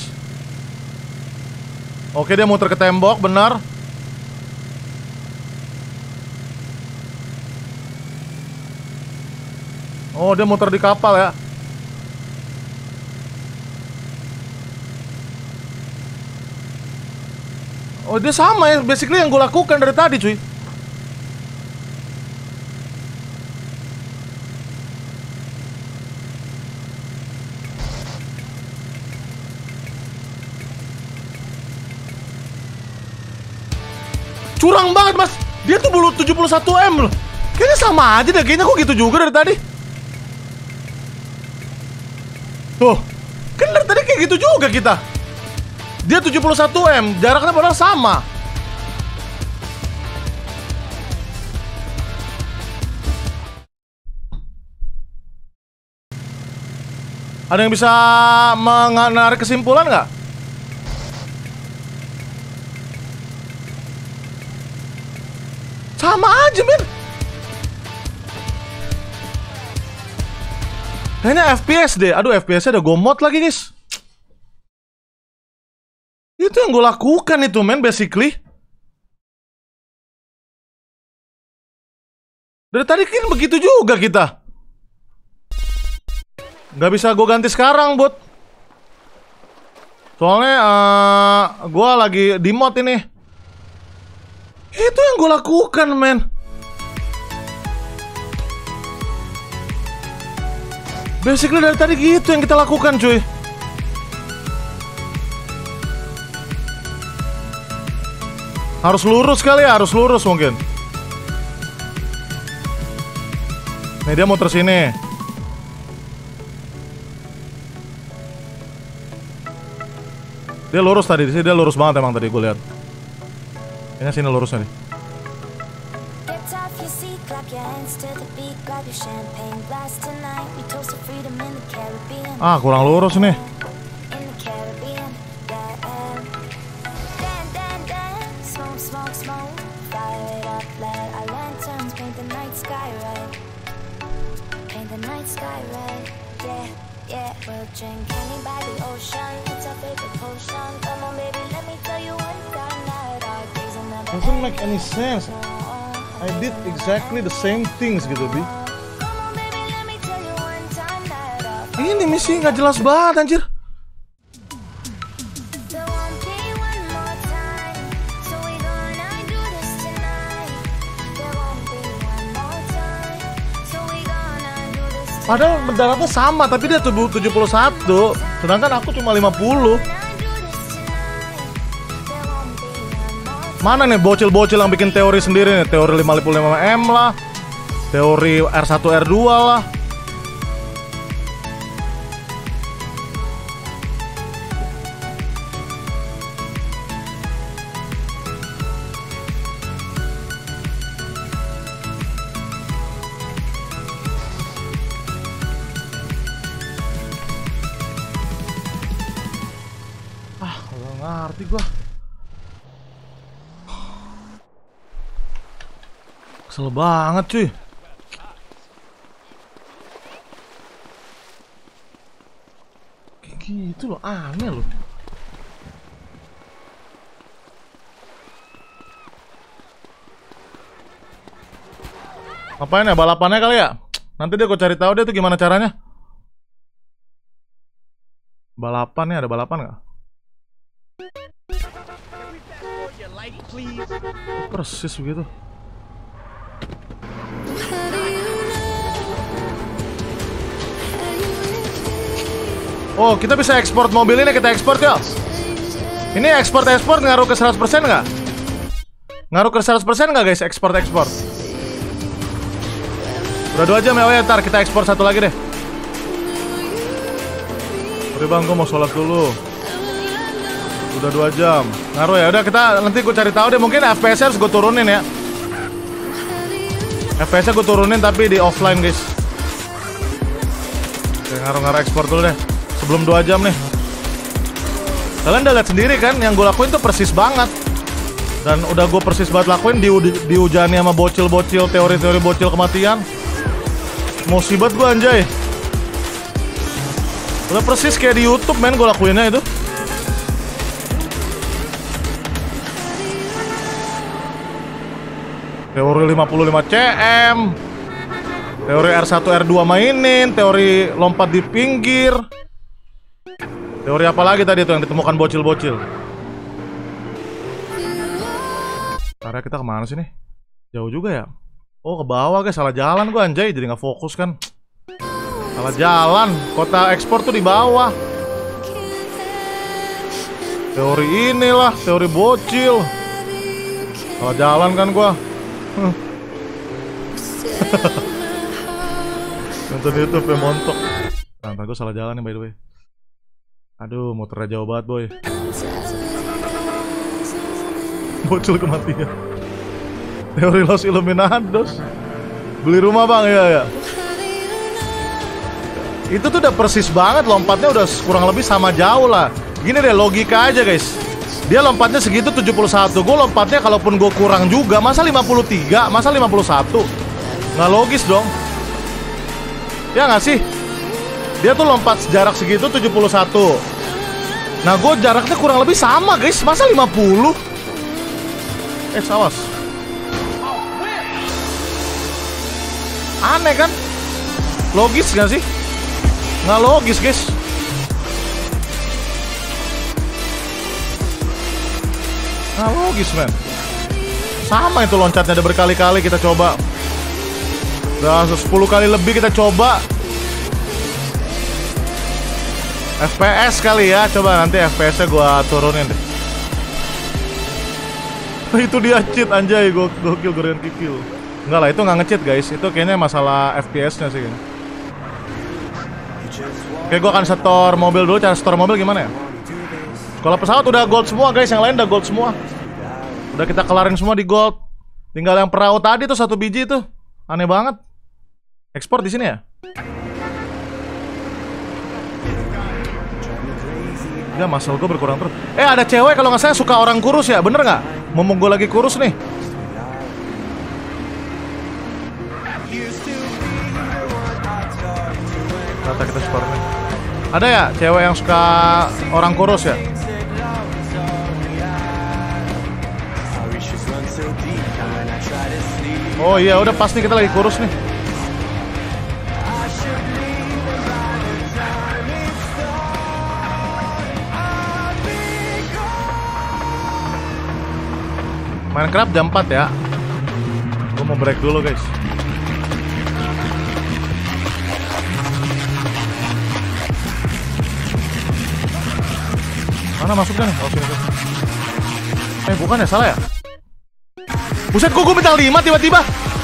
Oke dia muter ke tembok benar. Oh dia muter di kapal ya. Oh dia sama ya basically yang gue lakukan dari tadi cuy. Curang banget mas. Dia tuh belum 71M loh. Kayaknya sama aja deh. Kayaknya kok gitu juga dari tadi. Tuh, kan dari tadi kayak gitu juga kita. Dia 71M. Jaraknya padahal sama. Ada yang bisa menarik kesimpulan nggak? Sama aja men. Kayaknya FPS deh. Aduh FPS-nya ada gomot lagi guys. Itu yang gue lakukan itu men basically. Dari tadi kan begitu juga kita. Gak bisa gue ganti sekarang bot. Soalnya gue lagi di mod ini. Itu yang gue lakukan, men. Basically dari tadi gitu yang kita lakukan, cuy. Harus lurus kali ya, harus lurus mungkin. Nih dia muter sini. Dia lurus tadi, dia lurus banget emang tadi gue lihat. Kayaknya sini lurusnya nih. Kurang lurus nih. Doesn't make any sense. I did exactly the same things gitu, Bi. Ini misi nggak jelas banget, anjir. Padahal mendaratnya sama, tapi dia 71. Sedangkan aku cuma 50. Mana nih bocil-bocil yang bikin teori sendiri nih? Teori 55M lah, teori R1 R2 lah. ngerti gua. Kesel banget cuy. Kayak gitu loh, aneh loh. Ngapain ya balapannya kali ya? Nanti deh gue cari tahu deh tuh gimana caranya. Balapan nih, ada balapan nggak? Persis begitu. Oh, kita bisa ekspor mobil ini, kita ekspor ya. Ini ekspor ngaruh ke 100% nggak? Ngaruh ke 100% nggak guys, ekspor? Udah 2 jam ya, ntar kita ekspor satu lagi deh. Udah bang, gue mau sholat dulu. Udah 2 jam. Ngaruh ya, udah kita nanti gue cari tahu deh. Mungkin FPS-nya harus gue turunin ya. FPS-nya gue turunin tapi di offline guys. Oke, ngaruh ekspor dulu deh. Sebelum 2 jam nih. Kalian udah lihat sendiri kan, yang gue lakuin tuh persis banget. Dan udah gue persis banget lakuin, dihujani sama bocil-bocil, teori-teori bocil kematian. Musibat gue anjay. Udah persis kayak di YouTube men gue lakuinnya itu. Teori 55 cm, teori R1 R2 mainin, teori lompat di pinggir. Teori apa lagi tadi tuh yang ditemukan bocil-bocil? Karena kita kemana sih nih? Jauh juga ya? Oh ke bawah guys, salah jalan gue anjay, jadi nggak fokus kan. Salah jalan, kota ekspor tuh di bawah. Teori inilah, teori bocil. Salah jalan kan gue. Nonton YouTube ya montok. Nah, gue salah jalan nih by the way. Aduh, motornya jauh banget boy. Bocil kematian. Teori Los Illuminados. Beli rumah bang, ya. Itu tuh udah persis banget, lompatnya udah kurang lebih sama jauh lah. Gini deh, logika aja guys. Dia lompatnya segitu 71, gue lompatnya kalaupun gue kurang juga, masa 53, masa 51? Nggak logis dong. Ya nggak sih? Dia tuh lompat jarak segitu 71. Nah gue jaraknya kurang lebih sama guys, masa 50? Awas. Aneh kan? Logis nggak sih? Nggak logis guys. Nggak logis men. Sama itu loncatnya, ada berkali-kali kita coba. Udah 10 kali lebih kita coba. FPS kali ya, coba nanti FPS-nya gua turunin deh. Itu dia cheat anjay, gokil gorengan kikil. Enggak lah, itu nggak nge-cheat guys, itu kayaknya masalah FPS-nya sih kayaknya. Oke, gua akan setor mobil dulu. Cara setor mobil gimana ya? Kalau pesawat udah gold semua guys, yang lain udah gold semua. Udah kita kelarin semua di gold. Tinggal yang perahu tadi tuh 1 biji tuh. Aneh banget. Ekspor di sini ya? Ya muscle gue berkurang terus. Ada cewek kalau nggak salah suka orang kurus ya, bener nggak? Mumpung gue lagi kurus nih. Kata kita sportnya. Ada ya cewek yang suka orang kurus ya? Oh iya, udah pas nih kita lagi kurus nih. Minecraft jam 4 ya. Gue mau break dulu guys. Mana masuknya nih? Oh, sini. Bukan ya, salah ya? Buset, kok gue bintang 5 tiba-tiba?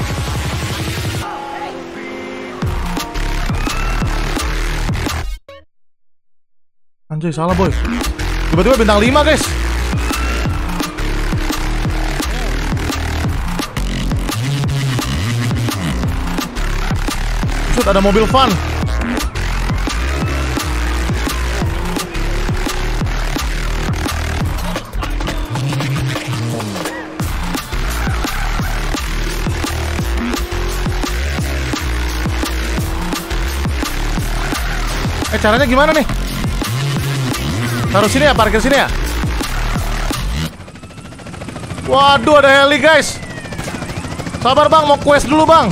Anjay, salah boy. Tiba-tiba bintang 5 guys. Buset, ada mobil van. caranya gimana nih? Taruh sini ya, parkir sini ya. Waduh, ada heli guys. Sabar bang, mau quest dulu bang.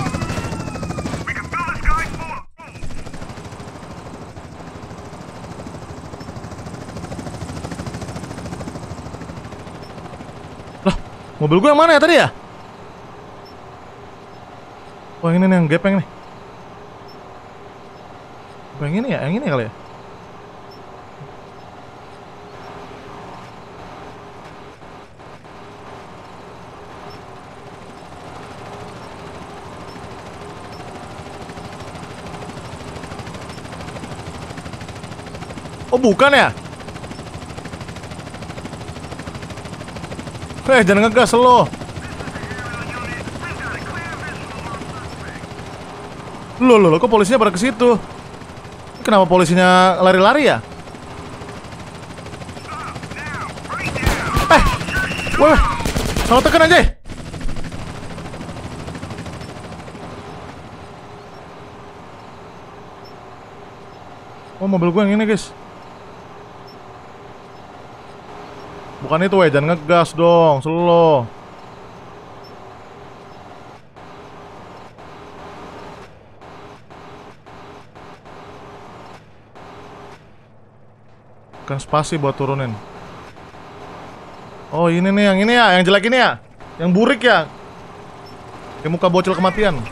Lah, mobil gue yang mana ya tadi ya? Wah, ini nih yang gepeng nih. Yang ini ya, yang ini kali ya. Oh bukan ya? Jangan ngegas lo. Loh, kok polisinya pada ke situ? Kenapa polisinya lari-lari ya? Weh, salah tekan aja. Oh, mobil gue yang ini guys. Bukan itu, jangan ngegas dong, slow. Bukan spasi buat turunin. Oh ini nih, yang ini ya, yang jelek ini ya. Yang burik ya. Kayak muka bocil kematian.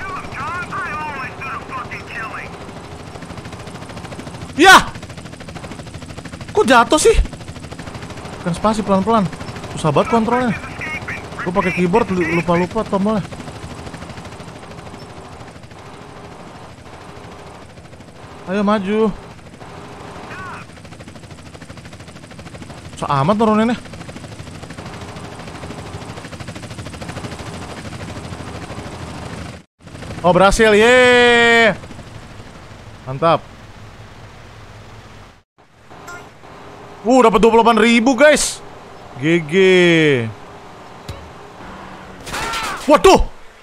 Ya! Kok jatuh sih? Bukan spasi, pelan-pelan. Susah banget kontrolnya. Gue pakai keyboard lupa-lupa tombolnya. Ayo maju. Susah amat nuruninnya. Oh berhasil, yeay. Mantap. Dapat 28.000 guys. GG. Waduh.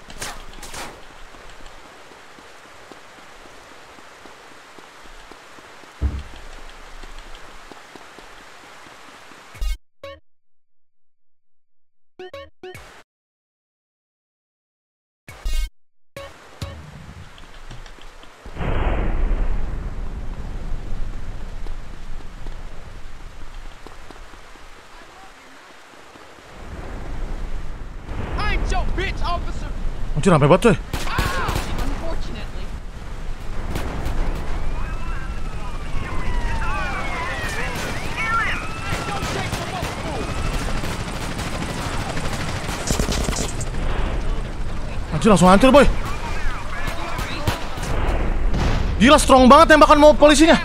Anjir, rame banget coy. Anjir, langsung hancur boy. Gila, strong banget tembakan mau polisinya.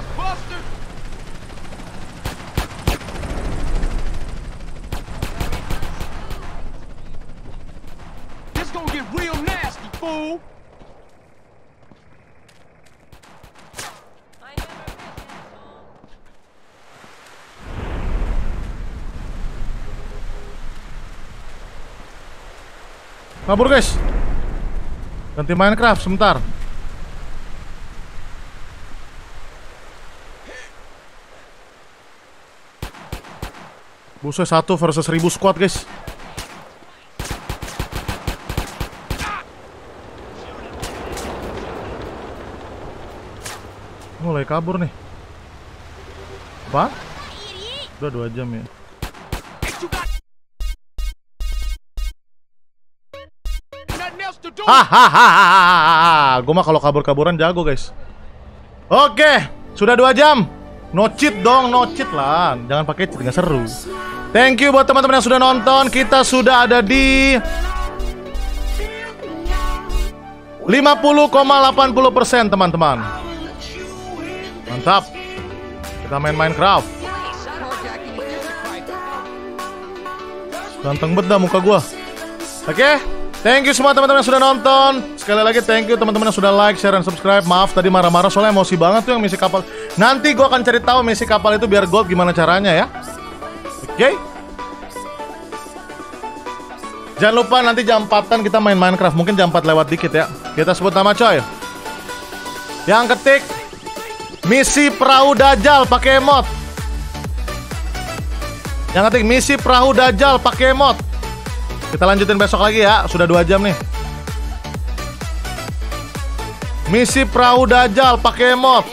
Kabur guys. Ganti Minecraft sebentar. Buset, 1 versus 1000 squad guys. Mulai kabur nih. Apa? Udah 2 jam ya. Hahaha, gue mah kalau kabur-kaburan jago guys. Oke, sudah 2 jam. No cheat dong, no cheat lah. Jangan pakai cheat, nggak seru. Thank you buat teman-teman yang sudah nonton. Kita sudah ada di 50,80% teman-teman. Mantap. Kita main Minecraft. Ganteng banget dah muka gue. Oke. Thank you semua teman-teman yang sudah nonton. Sekali lagi thank you teman-teman yang sudah like, share, dan subscribe. Maaf tadi marah-marah soalnya emosi banget tuh yang misi kapal. Nanti gue akan cari tahu misi kapal itu biar gold gimana caranya ya. Oke. Jangan lupa nanti jam 4-an kita main Minecraft. Mungkin jam 4 lewat dikit ya. Kita sebut nama coy. Yang ketik Misi perahu Dajjal pakai emot. Yang ngetik misi perahu Dajjal pakai emot. Kita lanjutin besok lagi ya, sudah 2 jam nih. Misi perahu Dajjal pakai emot.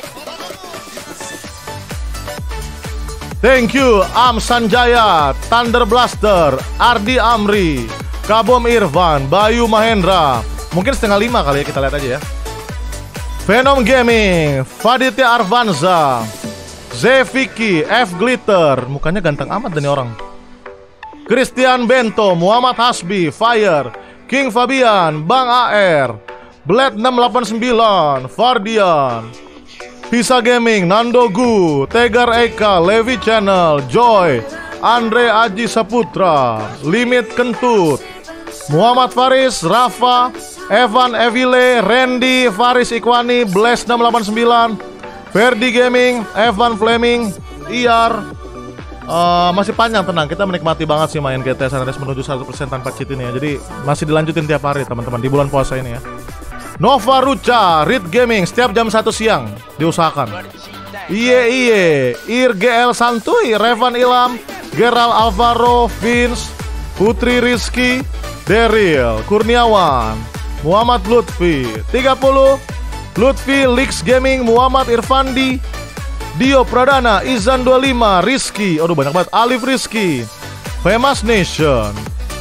Thank you Am Sanjaya, Thunder Blaster, Ardi Amri, Kabom Irfan, Bayu Mahendra. Mungkin 4:30 kali ya, kita lihat aja ya. Venom Gaming, Faditya Arvanza, Zeviki, F Glitter. Mukanya ganteng amat nih orang. Christian Bento, Muhammad Hasbi, Fire, King Fabian, Bang AR, Blade 689, Fardian, Pisa Gaming, Nando Gu, Tegar Eka, Levi Channel, Joy, Andre Aji Saputra, Limit Kentut, Muhammad Faris, Rafa, Evan Evile, Randy, Faris Ikwani, Bless 689, Ferdi Gaming, Evan Fleming, IR. Masih panjang, tenang, kita menikmati banget sih main GTA San Andreas menuju 100% tanpa cheat ini ya. Jadi masih dilanjutin tiap hari teman-teman di bulan puasa ini ya. Nova Rucha, Reed Gaming, setiap jam 1 siang diusahakan. Iye, IRGL Santuy, Revan Ilham, Geral Alvaro, Vince, Putri Rizky, Daryl, Kurniawan, Muhammad Lutfi, 30, Lutfi, Lix Gaming, Muhammad Irfandi, Dio Pradana, Izan 25, Rizky, aduh banyak banget, Alif Rizky, Famous Nation,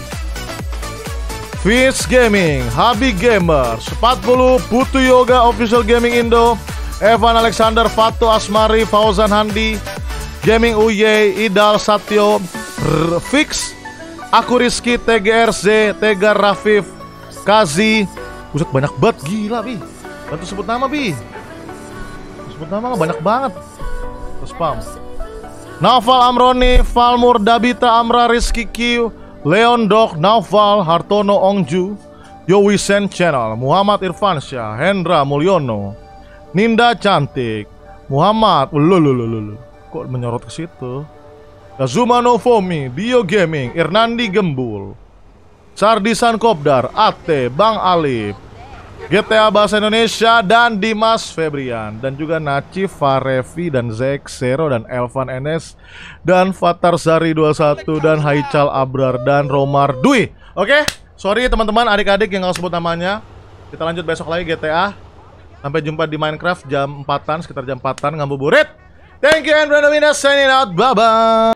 Fish Gaming, Habi Gamer, 40, Putu Yoga Official Gaming Indo, Evan Alexander, Fatu Asmari, Fauzan Handi, Gaming Uye, Idal Satyo, Fix, Aku Rizky, TGRZ, Tegar Rafif, Kazi. Buset banyak banget, gila Bi. Bantu sebut nama Bi. Sebut nama banyak banget. Spam. Naufal Amroni, Falmur Dabita Amra, Rizky Q, Leon Dok, Naufal, Hartono Ongju, Yowisen Channel, Muhammad Irfansyah, Hendra Mulyono, Ninda Cantik, Muhammad, kok menyorot ke situ? Kazuma Novomi, Dio Gaming, Irnandi Gembul, Sardisan Kopdar, Ate, Bang Alif, GTA Bahasa Indonesia, dan Dimas Febrian, dan juga Naci, Farevi, dan Zek, Zero, dan Elvan NS, dan Fatar Sari 21, dan Haical Abrar, dan Romar Dwi. Oke, sorry teman-teman, adik-adik yang gak sebut namanya. Kita lanjut besok lagi GTA. Sampai jumpa di Minecraft jam 4-an, sekitar jam 4-an, ngabuburit. Thank you and Brandon Minas signing out, bye-bye.